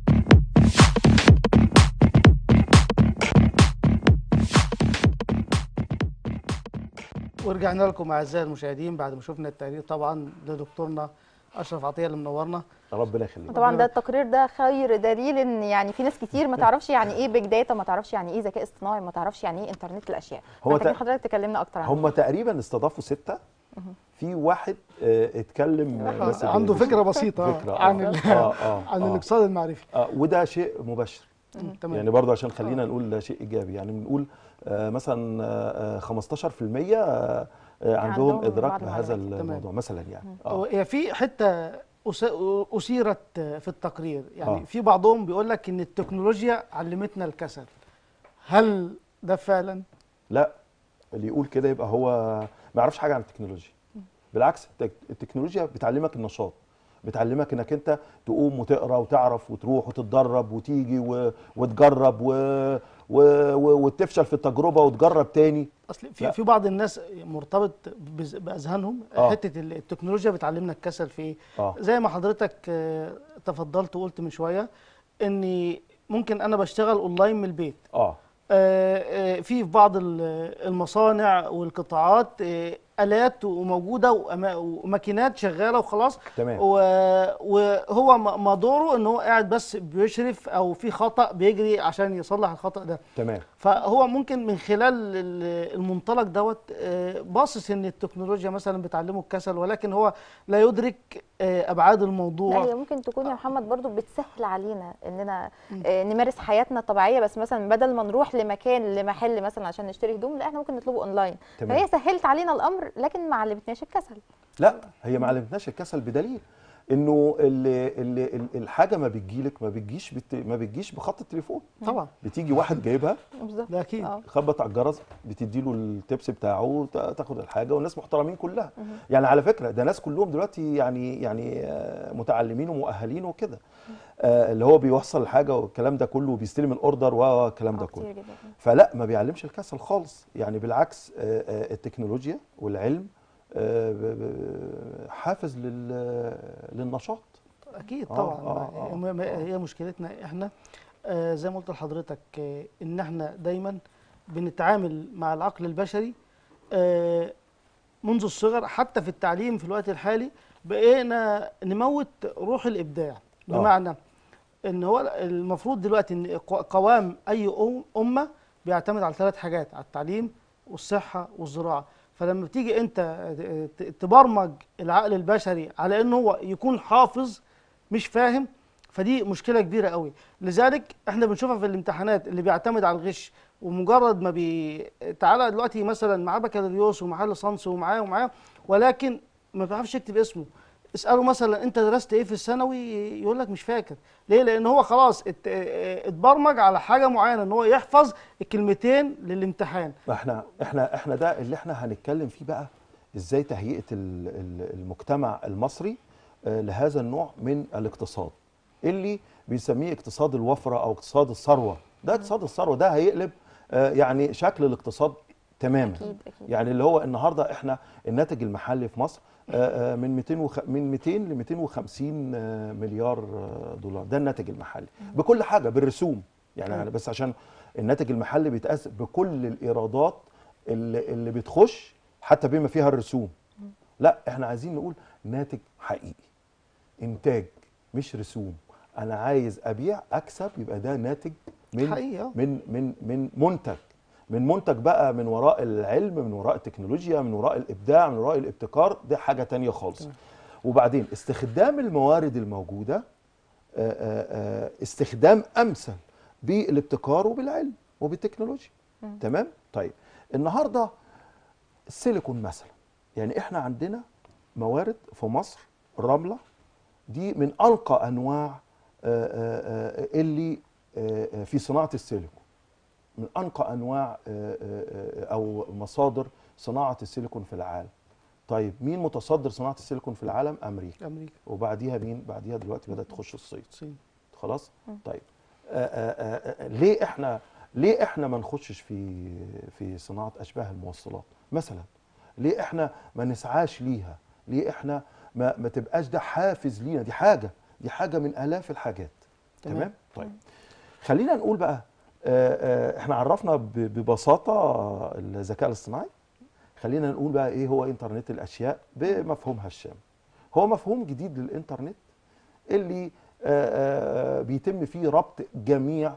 ورجعنا لكم اعزائي المشاهدين بعد ما شفنا التقرير طبعا لدكتورنا اشرف عطيه اللي منورنا. ربنا يخليك. طبعا ده التقرير ده خير دليل ان يعني في ناس كتير ما تعرفش يعني ايه بيج داتا، ما تعرفش يعني ايه ذكاء اصطناعي، ما تعرفش يعني ايه انترنت الاشياء. هو محتاجين حضرتك تكلمنا اكتر عنه. هم تقريبا استضافوا ستة. في واحد اه اتكلم بس عنده فكره بسيطه فكرة عن آه. ال آه آه عن آه الاقتصاد المعرفي. آه وده شيء مبشر. تمام. يعني برضه عشان خلينا نقول ده شيء ايجابي، يعني بنقول آه مثلا آه خمستاشر في المية آه عندهم, عندهم ادراك بهذا الموضوع مثلا يعني. اه هي في حته اثيرت في التقرير، يعني آه. في بعضهم بيقول لك ان التكنولوجيا علمتنا الكسل. هل ده فعلا؟ لا، اللي يقول كده يبقى هو ما يعرفش حاجه عن التكنولوجيا. بالعكس، التكنولوجيا بتعلمك النشاط، بتعلمك انك انت تقوم وتقرا وتعرف وتروح وتتدرب وتيجي و... وتجرب و... و... و... وتفشل في التجربه وتجرب تاني. اصل في لا. في بعض الناس مرتبط بز... باذهانهم آه. حته التكنولوجيا بتعلمنا الكسل في ايه؟ آه. زي ما حضرتك تفضلت وقلت من شويه اني ممكن انا بشتغل اونلاين من البيت. اه في في بعض المصانع والقطاعات آلات وموجودة وماكينات شغالة وخلاص. تمام. وهو ما دوره ان هو قاعد بس بيشرف او في خطأ بيجري عشان يصلح الخطأ ده. تمام. فهو ممكن من خلال المنطلق دوت باصص ان التكنولوجيا مثلا بتعلمه الكسل، ولكن هو لا يدرك ابعاد الموضوع. لا هي ممكن تكون يا محمد برضو بتسهل علينا اننا نمارس حياتنا الطبيعيه، بس مثلا بدل ما نروح لمكان لمحل مثلا عشان نشتري هدوم، لا احنا ممكن نطلبه اونلاين. تمام. فهي سهلت علينا الامر لكن ما علمتناش الكسل. لا هي ما علمتناش الكسل بدليل انه اللي اللي الحاجه ما بتجيلك ما بتجيش بت ما بتجيش بخط التليفون. طبعا بتيجي واحد جايبها بالظبط. ده اكيد. آه. خبط على الجرس، بتدي له التبس بتاعه، تاخد الحاجه، والناس محترمين كلها. يعني على فكره ده ناس كلهم دلوقتي يعني يعني متعلمين ومؤهلين وكده، آه اللي هو بيوصل الحاجه والكلام ده كله وبيستلم الاوردر والكلام ده كله. فلا ما بيعلمش الكسل خالص، يعني بالعكس آه آه التكنولوجيا والعلم آه حافز للنشاط. اكيد آه طبعا. آه آه آه هي مشكلتنا احنا آه زي ما قلت لحضرتك آه ان احنا دايما بنتعامل مع العقل البشري آه منذ الصغر. حتى في التعليم في الوقت الحالي بقينا نموت روح الابداع. بمعنى ان هو المفروض دلوقتي ان قوام اي امه بيعتمد على ثلاث حاجات: على التعليم والصحه والزراعه. فلما بتيجي انت تبرمج العقل البشري على انه هو يكون حافظ مش فاهم، فدي مشكله كبيره قوي. لذلك احنا بنشوفها في الامتحانات اللي بيعتمد على الغش، ومجرد ما بي تعالى دلوقتي مثلا معاه بكالوريوس ومعاه ليسانس ومعاه ومعاه ولكن ما بيعرفش يكتب اسمه. اساله مثلا انت درست ايه في الثانوي، يقول لك مش فاكر. ليه؟ لان هو خلاص اتبرمج على حاجه معينه ان هو يحفظ الكلمتين للامتحان. احنا احنا احنا ده اللي احنا هنتكلم فيه بقى، ازاي تهيئه المجتمع المصري لهذا النوع من الاقتصاد اللي بيسميه اقتصاد الوفره او اقتصاد الثروه. ده اقتصاد الثروه ده هيقلب يعني شكل الاقتصاد تماما. أكيد أكيد. يعني اللي هو النهارده احنا الناتج المحلي في مصر من مئتين وخ... من مئتين ل مئتين وخمسين مليار دولار، ده الناتج المحلي بكل حاجه بالرسوم. يعني, يعني بس عشان الناتج المحلي بيتقاس بكل الايرادات اللي, اللي بتخش حتى بما فيها الرسوم. لا احنا عايزين نقول ناتج حقيقي، انتاج مش رسوم. انا عايز ابيع اكسب، يبقى ده ناتج من حقيقة. من من من منتج من منتج بقى من وراء العلم، من وراء التكنولوجيا، من وراء الابداع، من وراء الابتكار. ده حاجه تانية خالص. وبعدين استخدام الموارد الموجوده، استخدام امثل بالابتكار وبالعلم وبالتكنولوجيا. تمام. طيب النهارده السيليكون مثلا، يعني احنا عندنا موارد في مصر. الرمله دي من انقى انواع اللي في صناعه السيليكون، من انقى انواع او مصادر صناعه السيليكون في العالم. طيب مين متصدر صناعه السيليكون في العالم؟ امريكا. امريكا. وبعديها مين؟ بعديها دلوقتي بدات تخش الصين. الصين. خلاص. طيب آآ آآ ليه احنا ليه احنا ما نخشش في في صناعه اشباه الموصلات مثلا؟ ليه احنا ما نسعاش ليها؟ ليه احنا ما ما تبقاش ده حافز لينا؟ دي حاجه دي حاجه من الاف الحاجات. تمام, تمام؟ طيب خلينا نقول بقى آآ احنا عرفنا ببساطه الذكاء الاصطناعي. خلينا نقول بقى ايه هو انترنت الاشياء بمفهومها الشامل. هو مفهوم جديد للانترنت اللي آآ بيتم فيه ربط جميع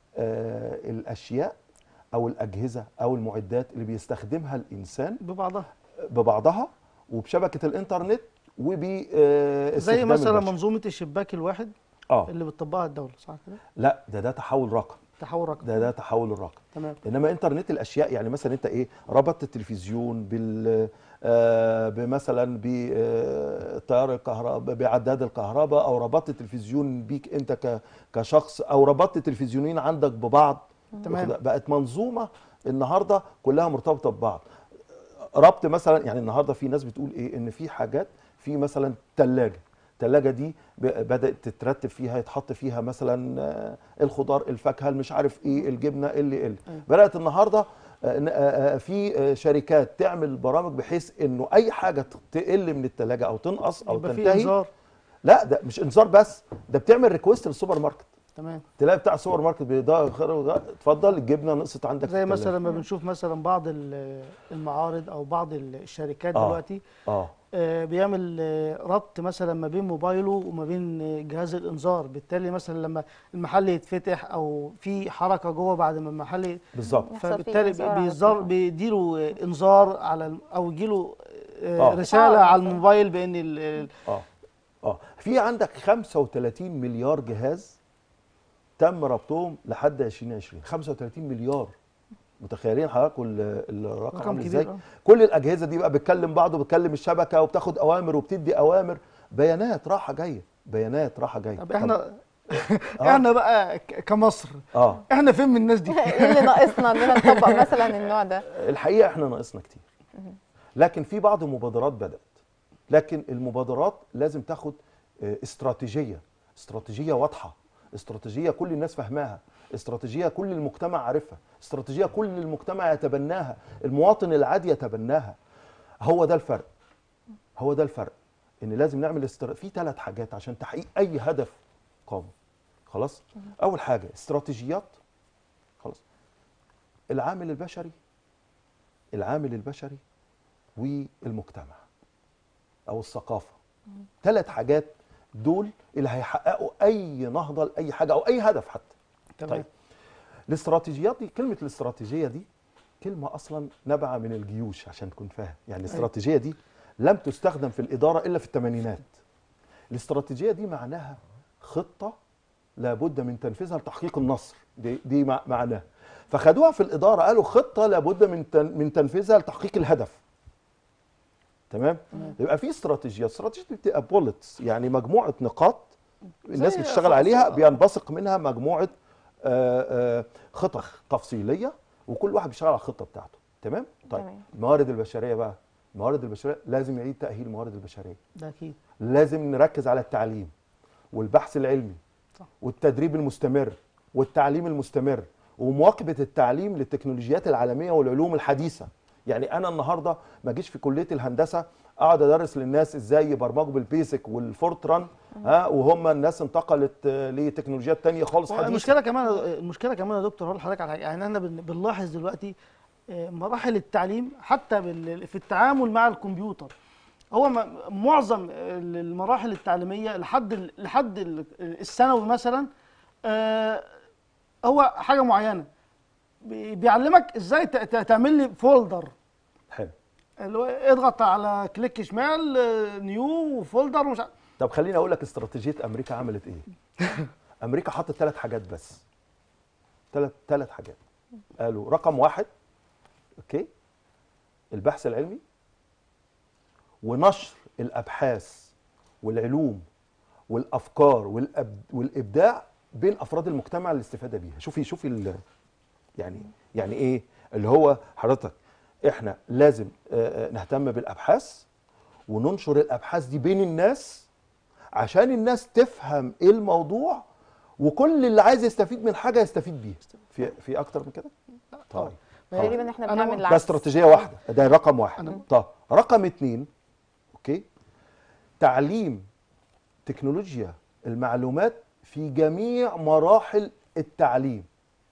الاشياء او الاجهزه او المعدات اللي بيستخدمها الانسان ببعضها ببعضها وبشبكه الانترنت وب زي مثلا منظومه الشباك الواحد اه اللي بتطبقها الدوله، صح كده؟ لا ده ده تحول رقمي. تحول رقمي. ده ده تحول الرقمي. تمام. انما انترنت الاشياء يعني مثلا انت ايه ربطت التلفزيون بال آه بمثلا بتيار الكهرباء بعداد الكهرباء، او ربطت التلفزيون بيك انت ك كشخص، او ربطت التلفزيونين عندك ببعض. تمام. بقت منظومه النهارده كلها مرتبطه ببعض. ربط مثلا يعني النهارده في ناس بتقول ايه ان في حاجات في مثلا ثلاجه الثلاجه دي بدات تترتب فيها يتحط فيها مثلا الخضار الفاكهه مش عارف ايه الجبنه اللي اللي بدات النهارده في شركات تعمل برامج بحيث انه اي حاجه تقل من الثلاجه او تنقص او يبقى تنتهي. في انذار. لا ده مش انذار بس، ده بتعمل ريكويست للسوبر ماركت. تمام. تلاقي بتاع السوبر ماركت بيضاء اتفضل الجبنه نقصت عندك. زي مثلا لما بنشوف مثلا بعض المعارض او بعض الشركات آه. دلوقتي اه آه بيعمل آه ربط مثلا ما بين موبايله وما بين آه جهاز الانذار. بالتالي مثلا لما المحل يتفتح او في حركه جوه بعد ما المحل بالظبط، فبالتالي بيظهر بيديله انذار على او يجيله آه آه. رساله آه. على الموبايل بان ال اه اه في عندك خمسة وثلاثين مليار جهاز تم ربطهم لحد ألفين وعشرين. خمسة وثلاثين مليار. متخيلين حضراتكم الرقم عامل ازاي؟ كل الاجهزه دي بقى بتكلم بعض وبتكلم الشبكه وبتاخد اوامر وبتدي اوامر بيانات راحه جايه، بيانات راحه جايه. طب احنا احنا بقى ك- كمصر اه احنا فين من الناس دي؟ ايه اللي ناقصنا اننا نطبق مثلا النوع ده؟ الحقيقه احنا ناقصنا كتير، لكن في بعض المبادرات بدات، لكن المبادرات لازم تاخد آه، استراتيجيه، استراتيجيه واضحه، استراتيجيه كل الناس فاهماها، استراتيجيه كل المجتمع عارفها، استراتيجيه كل المجتمع يتبناها، المواطن العادي يتبناها. هو ده الفرق، هو ده الفرق، ان لازم نعمل استر... في ثلاث حاجات عشان تحقيق اي هدف قومي. خلاص؟ اول حاجه استراتيجيات، خلاص، العامل البشري، العامل البشري والمجتمع او الثقافه. ثلاث حاجات دول اللي هيحققوا اي نهضه لاي حاجه او اي هدف حتى. تمام. طيب الاستراتيجيات دي، كلمه الاستراتيجيه دي كلمه اصلا نابعه من الجيوش عشان تكون فاهم، يعني الاستراتيجيه دي لم تستخدم في الاداره الا في الثمانينات. الاستراتيجيه دي معناها خطه لابد من تنفيذها لتحقيق النصر، دي دي مع- معناها. فخدوها في الاداره قالوا خطه لابد من تن من تنفيذها لتحقيق الهدف. تمام؟ يبقى في استراتيجيه، استراتيجيه دي بتبقى بولتس، يعني مجموعه نقاط الناس زي بتشتغل خ- عليها، خ- بينبثق منها مجموعه آه، آه، خطط تفصيليه، وكل واحد بيشتغل على الخطه بتاعته. تمام؟ طيب تمام. الموارد البشريه بقى، الموارد البشريه لازم يعيد تاهيل الموارد البشريه، ده اكيد. لازم نركز على التعليم والبحث العلمي صح. والتدريب المستمر والتعليم المستمر ومواكبه التعليم للتكنولوجيات العالميه والعلوم الحديثه. يعني انا النهارده ما اجيش في كليه الهندسه اقعد ادرس للناس ازاي يبرمجوا بالبيسك والفورتران، ها، وهم الناس انتقلت آه، لتكنولوجيات تانية خالص حديثه. المشكله كمان المشكله كمان يا دكتور، هقول لحضرتك على حاجه، يعني احنا بن- بنلاحظ دلوقتي آه، مراحل التعليم حتى بال- في التعامل مع الكمبيوتر. هو م- معظم المراحل التعليميه لحد ال- لحد ال- الثانوي مثلا آه، هو حاجه معينه، بي- بيعلمك ازاي ت- ت- تعمل لي فولدر، حلو. اللي هو اضغط على كليك شمال آه، نيو وفولدر ومش عارف. طب خليني اقول لك استراتيجيه امريكا عملت ايه. امريكا حطت ثلاث حاجات بس، ثلاث ثلاث حاجات. قالوا رقم واحد، اوكي، البحث العلمي ونشر الابحاث والعلوم والافكار والأب والابداع بين افراد المجتمع للاستفاده بيها. شوفي شوفي ال- يعني يعني ايه اللي هو حضرتك، احنا لازم آه، آه، نهتم بالابحاث وننشر الابحاث دي بين الناس عشان الناس تفهم ايه الموضوع، وكل اللي عايز يستفيد من حاجه يستفيد بيها. في في اكتر من كده؟ طيب تقريبا احنا أنا بنعمل ده ده العكس. استراتيجيه واحده، ده رقم واحد. أنا- طب رقم اتنين، اوكي، تعليم تكنولوجيا المعلومات في جميع مراحل التعليم،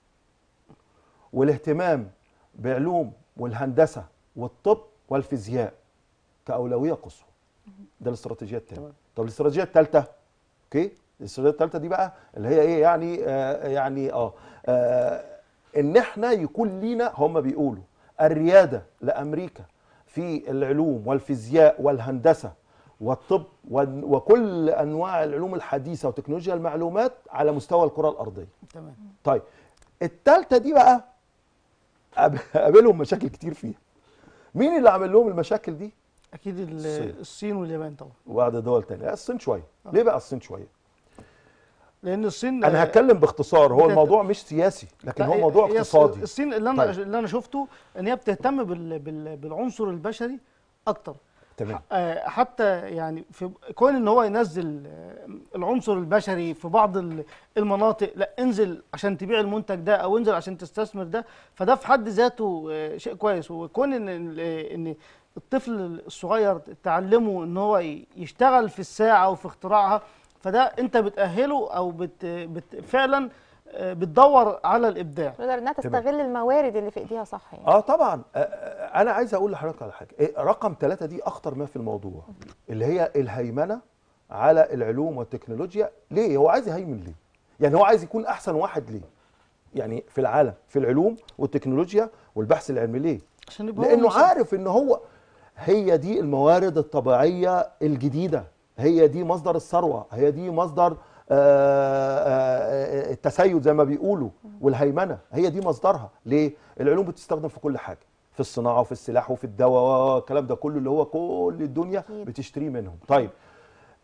والاهتمام بعلوم والهندسه والطب والفيزياء كاولويه قصوى. ده الاستراتيجيه الثانيه. تمام. طب الاستراتيجيه الثالثه، اوكي، الاستراتيجيه الثالثه دي بقى اللي هي ايه، يعني آه يعني اه, آه ان احنا يكون لينا، هم بيقولوا الرياده لامريكا في العلوم والفيزياء والهندسه والطب وال- وكل انواع العلوم الحديثه وتكنولوجيا المعلومات على مستوى الكره الارضيه. تمام. طيب الثالثه دي بقى قاب- قابلهم مشاكل كتير فيها. مين اللي عامل لهم المشاكل دي؟ اكيد ال- الصين. الصين واليابان طبعا، وبعض دول تانية. لا، الصين شويه. ليه بقى الصين شويه؟ لان الصين انا هتكلم باختصار، هو بتت- الموضوع مش سياسي لكن لا، هو هي- موضوع هي اقتصادي. الصين اللي انا طيب. اللي انا شفته ان هي بتهتم بال بال بالعنصر البشري اكتر. تمام. آه، حتى يعني في كون ان هو ينزل آه، العنصر البشري في بعض ال- المناطق، لا انزل عشان تبيع المنتج ده او انزل عشان تستثمر ده، فده في حد ذاته آه، شيء كويس. وكون ان ال- ان الطفل الصغير تعلمه ان هو ي- يشتغل في الساعه وفي اختراعها، فده انت بتأهله او بت بت فعلا آه، بتدور على الابداع. تقدر انها تمام. تستغل الموارد اللي في ايديها، صح يعني. اه طبعا. آه، آه، انا عايز اقول لحضرتك على حاجه. إيه، رقم ثلاثة دي اخطر ما في الموضوع، اللي هي الهيمنه على العلوم والتكنولوجيا. ليه هو عايز يهيمن ليه؟ يعني هو عايز يكون احسن واحد ليه؟ يعني في العالم في العلوم والتكنولوجيا والبحث العلمي ليه؟ عشان يبقى هو لانه مصدر. عارف ان هو هي دي الموارد الطبيعيه الجديده، هي دي مصدر الثروه، هي دي مصدر آه، آه، التسيد زي ما بيقولوا والهيمنه، هي دي مصدرها. ليه؟ العلوم بتستخدم في كل حاجه، في الصناعه وفي السلاح وفي الدواء والكلام ده كله اللي هو كل الدنيا أكيد. بتشتريه منهم. طيب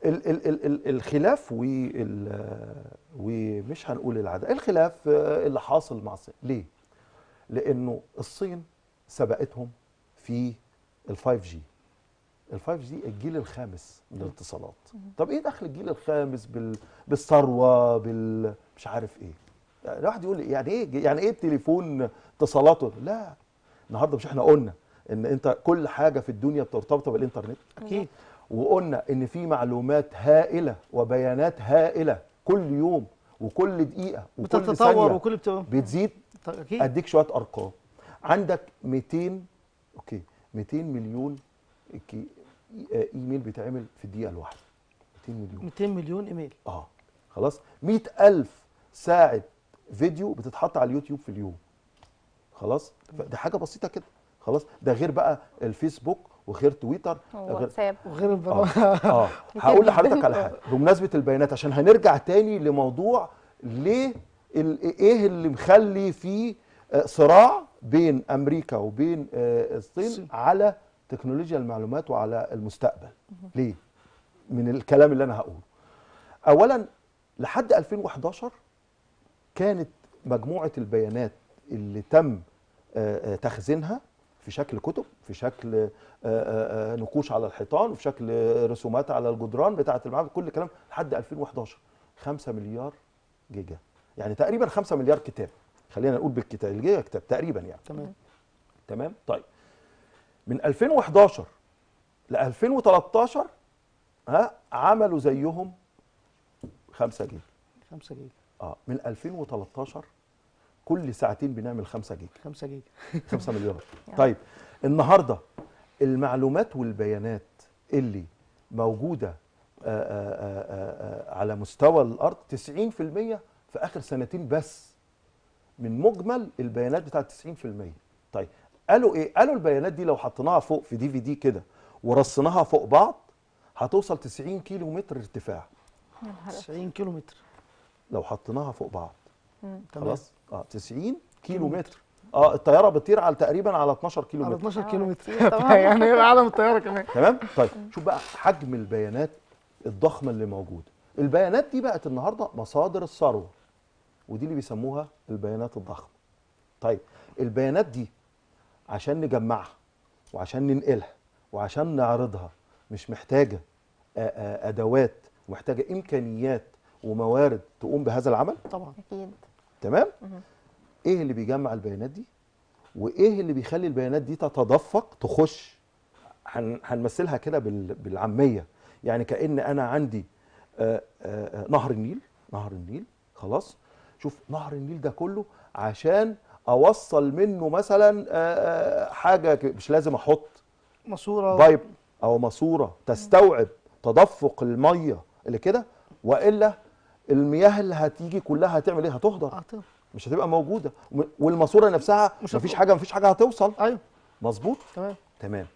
ال ال ال ال الخلاف وال ومش هنقول العداء، الخلاف اللي حاصل مع الصين ليه؟ لانه الصين سبقتهم في الفايف جي. الفايف جي الجيل الخامس من الاتصالات. طب ايه دخل الجيل الخامس بال بالثروه بال مش عارف ايه؟ يعني الواحد يقول لي يعني ايه يعني ايه التليفون اتصالاته؟ لا، النهارده مش احنا قلنا ان انت كل حاجه في الدنيا بترتبط بالانترنت؟ اكيد. وقلنا ان في معلومات هائله وبيانات هائله كل يوم وكل دقيقه وكل بتتطور ثانيه وكل بت... بتزيد. اكيد. اديك شويه ارقام. عندك مئتين اوكي مئتين مليون ايميل بيتعمل في الدقيقه الواحده. مئتين مليون مئتين مليون ايميل. اه خلاص. مئة ألف ساعه فيديو بتتحط على اليوتيوب في اليوم. خلاص. دي حاجه بسيطه كده. خلاص. ده غير بقى الفيسبوك وغير تويتر وواتساب وغير البرامج. اه, آه. هقول لحضرتك على حاجه بمناسبه البيانات عشان هنرجع تاني لموضوع ليه ايه اللي مخلي فيه صراع بين امريكا وبين الصين على تكنولوجيا المعلومات وعلى المستقبل. ليه؟ من الكلام اللي انا هقوله. اولا لحد ألفين وحداشر كانت مجموعه البيانات اللي تم تخزينها في شكل كتب، في شكل نقوش على الحيطان، وفي شكل رسومات على الجدران بتاعه المعابد، كل الكلام لحد ألفين وحداشر خمسة مليار جيجا. يعني تقريبا خمسة مليار كتاب. خلينا نقول بالكتاب الجيجا كتاب تقريبا يعني. تمام. تمام؟ طيب. من ألفين وحداشر ل ألفين وتلتاشر ها عملوا زيهم خمسة جيجا. خمسة جيجا. اه من ألفين وتلتاشر كل ساعتين بنعمل خمسة جيجا. خمسة جيجا. خمسة مليار. طيب النهارده المعلومات والبيانات اللي موجوده آآ آآ آآ على مستوى الارض تسعين في المية في اخر سنتين بس من مجمل البيانات بتاعت تسعين في المية. طيب قالوا ايه؟ قالوا البيانات دي لو حطيناها فوق في دي في دي كده ورصيناها فوق بعض هتوصل تسعين كيلو متر ارتفاع. تسعين كيلو متر لو حطيناها فوق بعض. مم. خلاص؟ اه تسعين كيلو متر. اه الطياره بتطير على تقريبا على اتناشر كيلو متر. على اتناشر كيلو متر يعني يبقى عالم الطياره كمان. تمام؟ طيب شوف بقى حجم البيانات الضخمه اللي موجوده. البيانات دي بقت النهارده مصادر الثروه ودي اللي بيسموها البيانات الضخمه. طيب البيانات دي عشان نجمعها وعشان ننقلها وعشان نعرضها مش محتاجه ادوات ومحتاجه امكانيات وموارد تقوم بهذا العمل؟ طبعا اكيد. تمام؟ ايه اللي بيجمع البيانات دي؟ وايه اللي بيخلي البيانات دي تتدفق تخش؟ هنمثلها كده بالعاميه، يعني كأن انا عندي آآ آآ نهر النيل، نهر النيل خلاص. شوف نهر النيل ده كله عشان اوصل منه مثلا آآ حاجه مش لازم احط ماسوره بايب او ماسوره تستوعب تدفق الميه اللي كده، والا المياه اللي هتيجي كلها هتعمل ايه؟ هتهدر. مش هتبقى موجوده، والماسوره نفسها مفيش حاجه مفيش حاجه هتوصل. ايوه مظبوط. تمام تمام.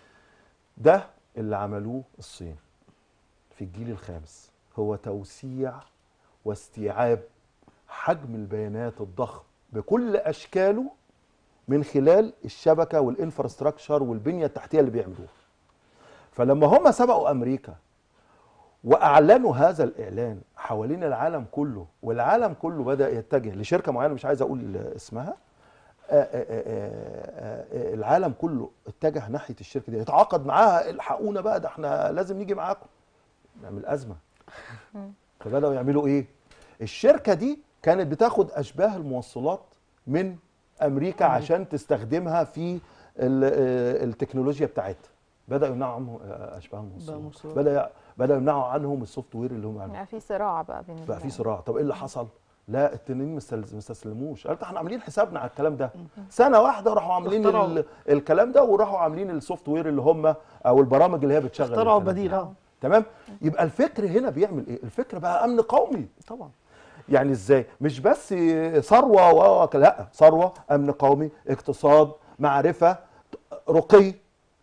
ده اللي عملوه الصين في الجيل الخامس، هو توسيع واستيعاب حجم البيانات الضخم بكل اشكاله من خلال الشبكه والانفراستراكشر والبنيه التحتيه اللي بيعملوها. فلما هم سبقوا امريكا واعلنوا هذا الاعلان حوالين العالم كله، والعالم كله بدا يتجه لشركه معينه مش عايز اقول اسمها، آآ آآ آآ العالم كله اتجه ناحيه الشركه دي، يتعاقد معاها، الحقونا بقى ده احنا لازم نيجي معاكم. نعمل ازمه. فبداوا يعملوا ايه؟ الشركه دي كانت بتاخد اشباه الموصلات من امريكا عشان تستخدمها في التكنولوجيا بتاعتها. بداوا يمنعوا عنهم اشباه الموصلات، بدا بداوا يمنعوا عنهم السوفت وير اللي هم عاملينه. بقى في صراع بقى بين بقى في صراع. طب ايه اللي حصل؟ لا التنين ما استسلموش، قالت احنا عاملين حسابنا على الكلام ده. سنه واحده راحوا عاملين الكلام ده وراحوا عاملين السوفت وير اللي هم او البرامج اللي هي بتشغل. اخترعوا بديل. اه تمام. يبقى الفكر هنا بيعمل ايه؟ الفكر بقى امن قومي. طبعا. يعني ازاي؟ مش بس ثروه و لا، ثروه، امن قومي، اقتصاد، معرفه، رقي،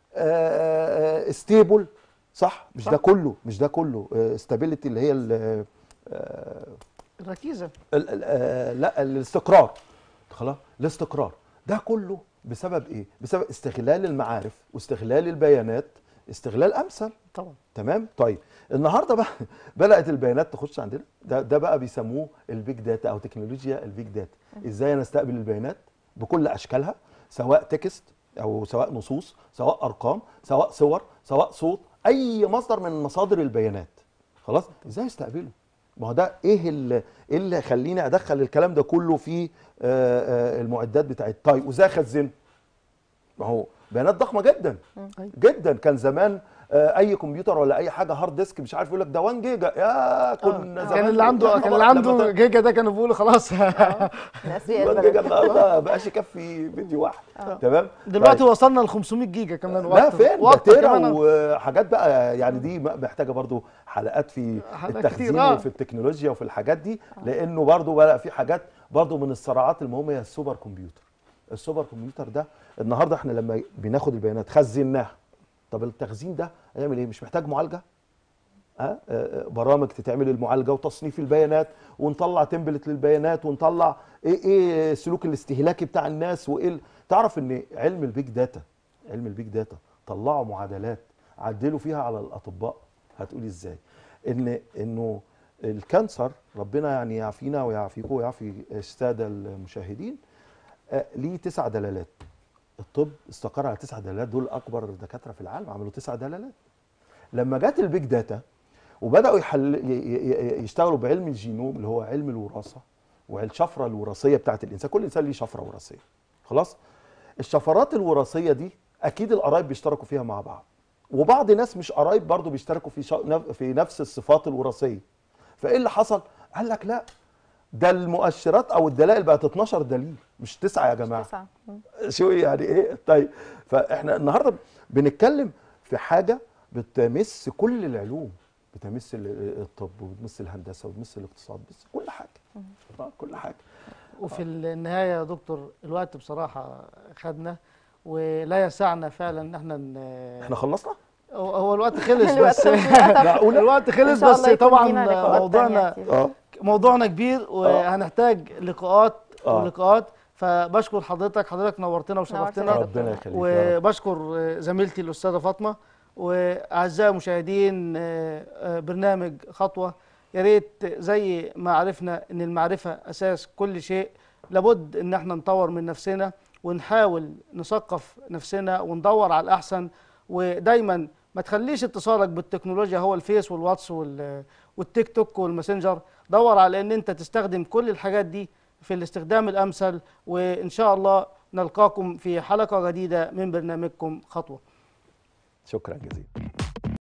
ستيبل. صح؟ مش صح. ده كله مش ده كله استابيليتي اللي هي الركيزه. لا الاستقرار. خلاص الاستقرار ده كله بسبب ايه؟ بسبب استغلال المعارف واستغلال البيانات استغلال امثل. طبعا. تمام. طيب النهارده بقى بدات البيانات تخش عندنا، ده ده بقى بيسموه البيج داتا او تكنولوجيا البيج داتا. ازاي انا استقبل البيانات بكل اشكالها، سواء تكست او سواء نصوص، سواء ارقام، سواء صور، سواء صوت، اي مصدر من مصادر البيانات. خلاص ازاي استقبله؟ ما هو ده ايه اللي ايه اللي يخليني ادخل الكلام ده كله في المعدات بتاعت تاي، وازاي اخزنه؟ ما هو بيانات ضخمه جدا جدا. كان زمان اي كمبيوتر ولا اي حاجه هارد ديسك مش عارف يقول لك ده واحد جيجا، يا كنا زمان كان اللي عنده كان اللي عنده جيجا ده كانوا بيقولوا خلاص واحد جيجا النهارده بقاش يكفي فيديو واحد. تمام. دلوقتي طيب. وصلنا ل خمسمية جيجا كمان. لا فين ده تيرا وحاجات بقى، يعني دي محتاجه برضو حلقات في التخزين وفي التكنولوجيا وفي الحاجات دي، لانه برضو بقى في حاجات برضو من الصراعات المهمه هي السوبر كمبيوتر. السوبر كمبيوتر ده النهارده احنا لما بناخد البيانات خزناها، طب التخزين ده هيعمل ايه؟ مش محتاج معالجه؟ أه؟ أه برامج تتعمل المعالجه وتصنيف البيانات، ونطلع تمبلت للبيانات، ونطلع ايه ايه السلوك الاستهلاكي بتاع الناس، وايه ال... تعرف ان علم البيج داتا علم البيج داتا طلعوا معادلات عدلوا فيها على الاطباء. هتقولي ازاي؟ ان انه الكانسر، ربنا يعني يعافينا ويعافيكم ويعافي الساده المشاهدين، أه ليه تسع دلالات. الطب استقر على تسع دلالات، دول اكبر دكاتره في العالم عملوا تسع دلالات. لما جت البيج داتا وبداوا يحل يشتغلوا بعلم الجينوم اللي هو علم الوراثه والشفره الوراثيه بتاعت الانسان، كل انسان ليه شفره وراثيه. خلاص؟ الشفرات الوراثيه دي اكيد القرايب بيشتركوا فيها مع بعض، وبعض ناس مش قرايب برضو بيشتركوا في في نفس الصفات الوراثيه. فايه اللي حصل؟ قال لك لا، ده المؤشرات او الدلائل بقت اتناشر دليل مش تسعه يا جماعه. تسعه. شو يعني ايه؟ طيب فاحنا النهارده بنتكلم في حاجه بتمس كل العلوم، بتمس الطب وبتمس الهندسه وبتمس الاقتصاد، بس كل حاجه. كل حاجه. وفي النهايه يا دكتور الوقت بصراحه خدنا ولا يسعنا فعلا ان احنا ن... احنا خلصنا؟ هو الوقت خلص بس الوقت خلص بس طبعا موضوعنا موضوعنا كبير وهنحتاج لقاءات ولقاءات. فبشكر حضرتك، حضرتك نورتنا وشرفتنا. ربنا يخليك. وبشكر زميلتي الاستاذه فاطمه. واعزائي المشاهدين برنامج خطوه، يا ريت زي ما عرفنا ان المعرفه اساس كل شيء، لابد ان احنا نطور من نفسنا ونحاول نثقف نفسنا وندور على الاحسن. ودايما ما تخليش اتصالك بالتكنولوجيا هو الفيس والواتس والتيك توك والماسنجر، دور على ان انت تستخدم كل الحاجات دي في الاستخدام الامثل. وان شاء الله نلقاكم في حلقه جديده من برنامجكم خطوه. شكرا جزيلا.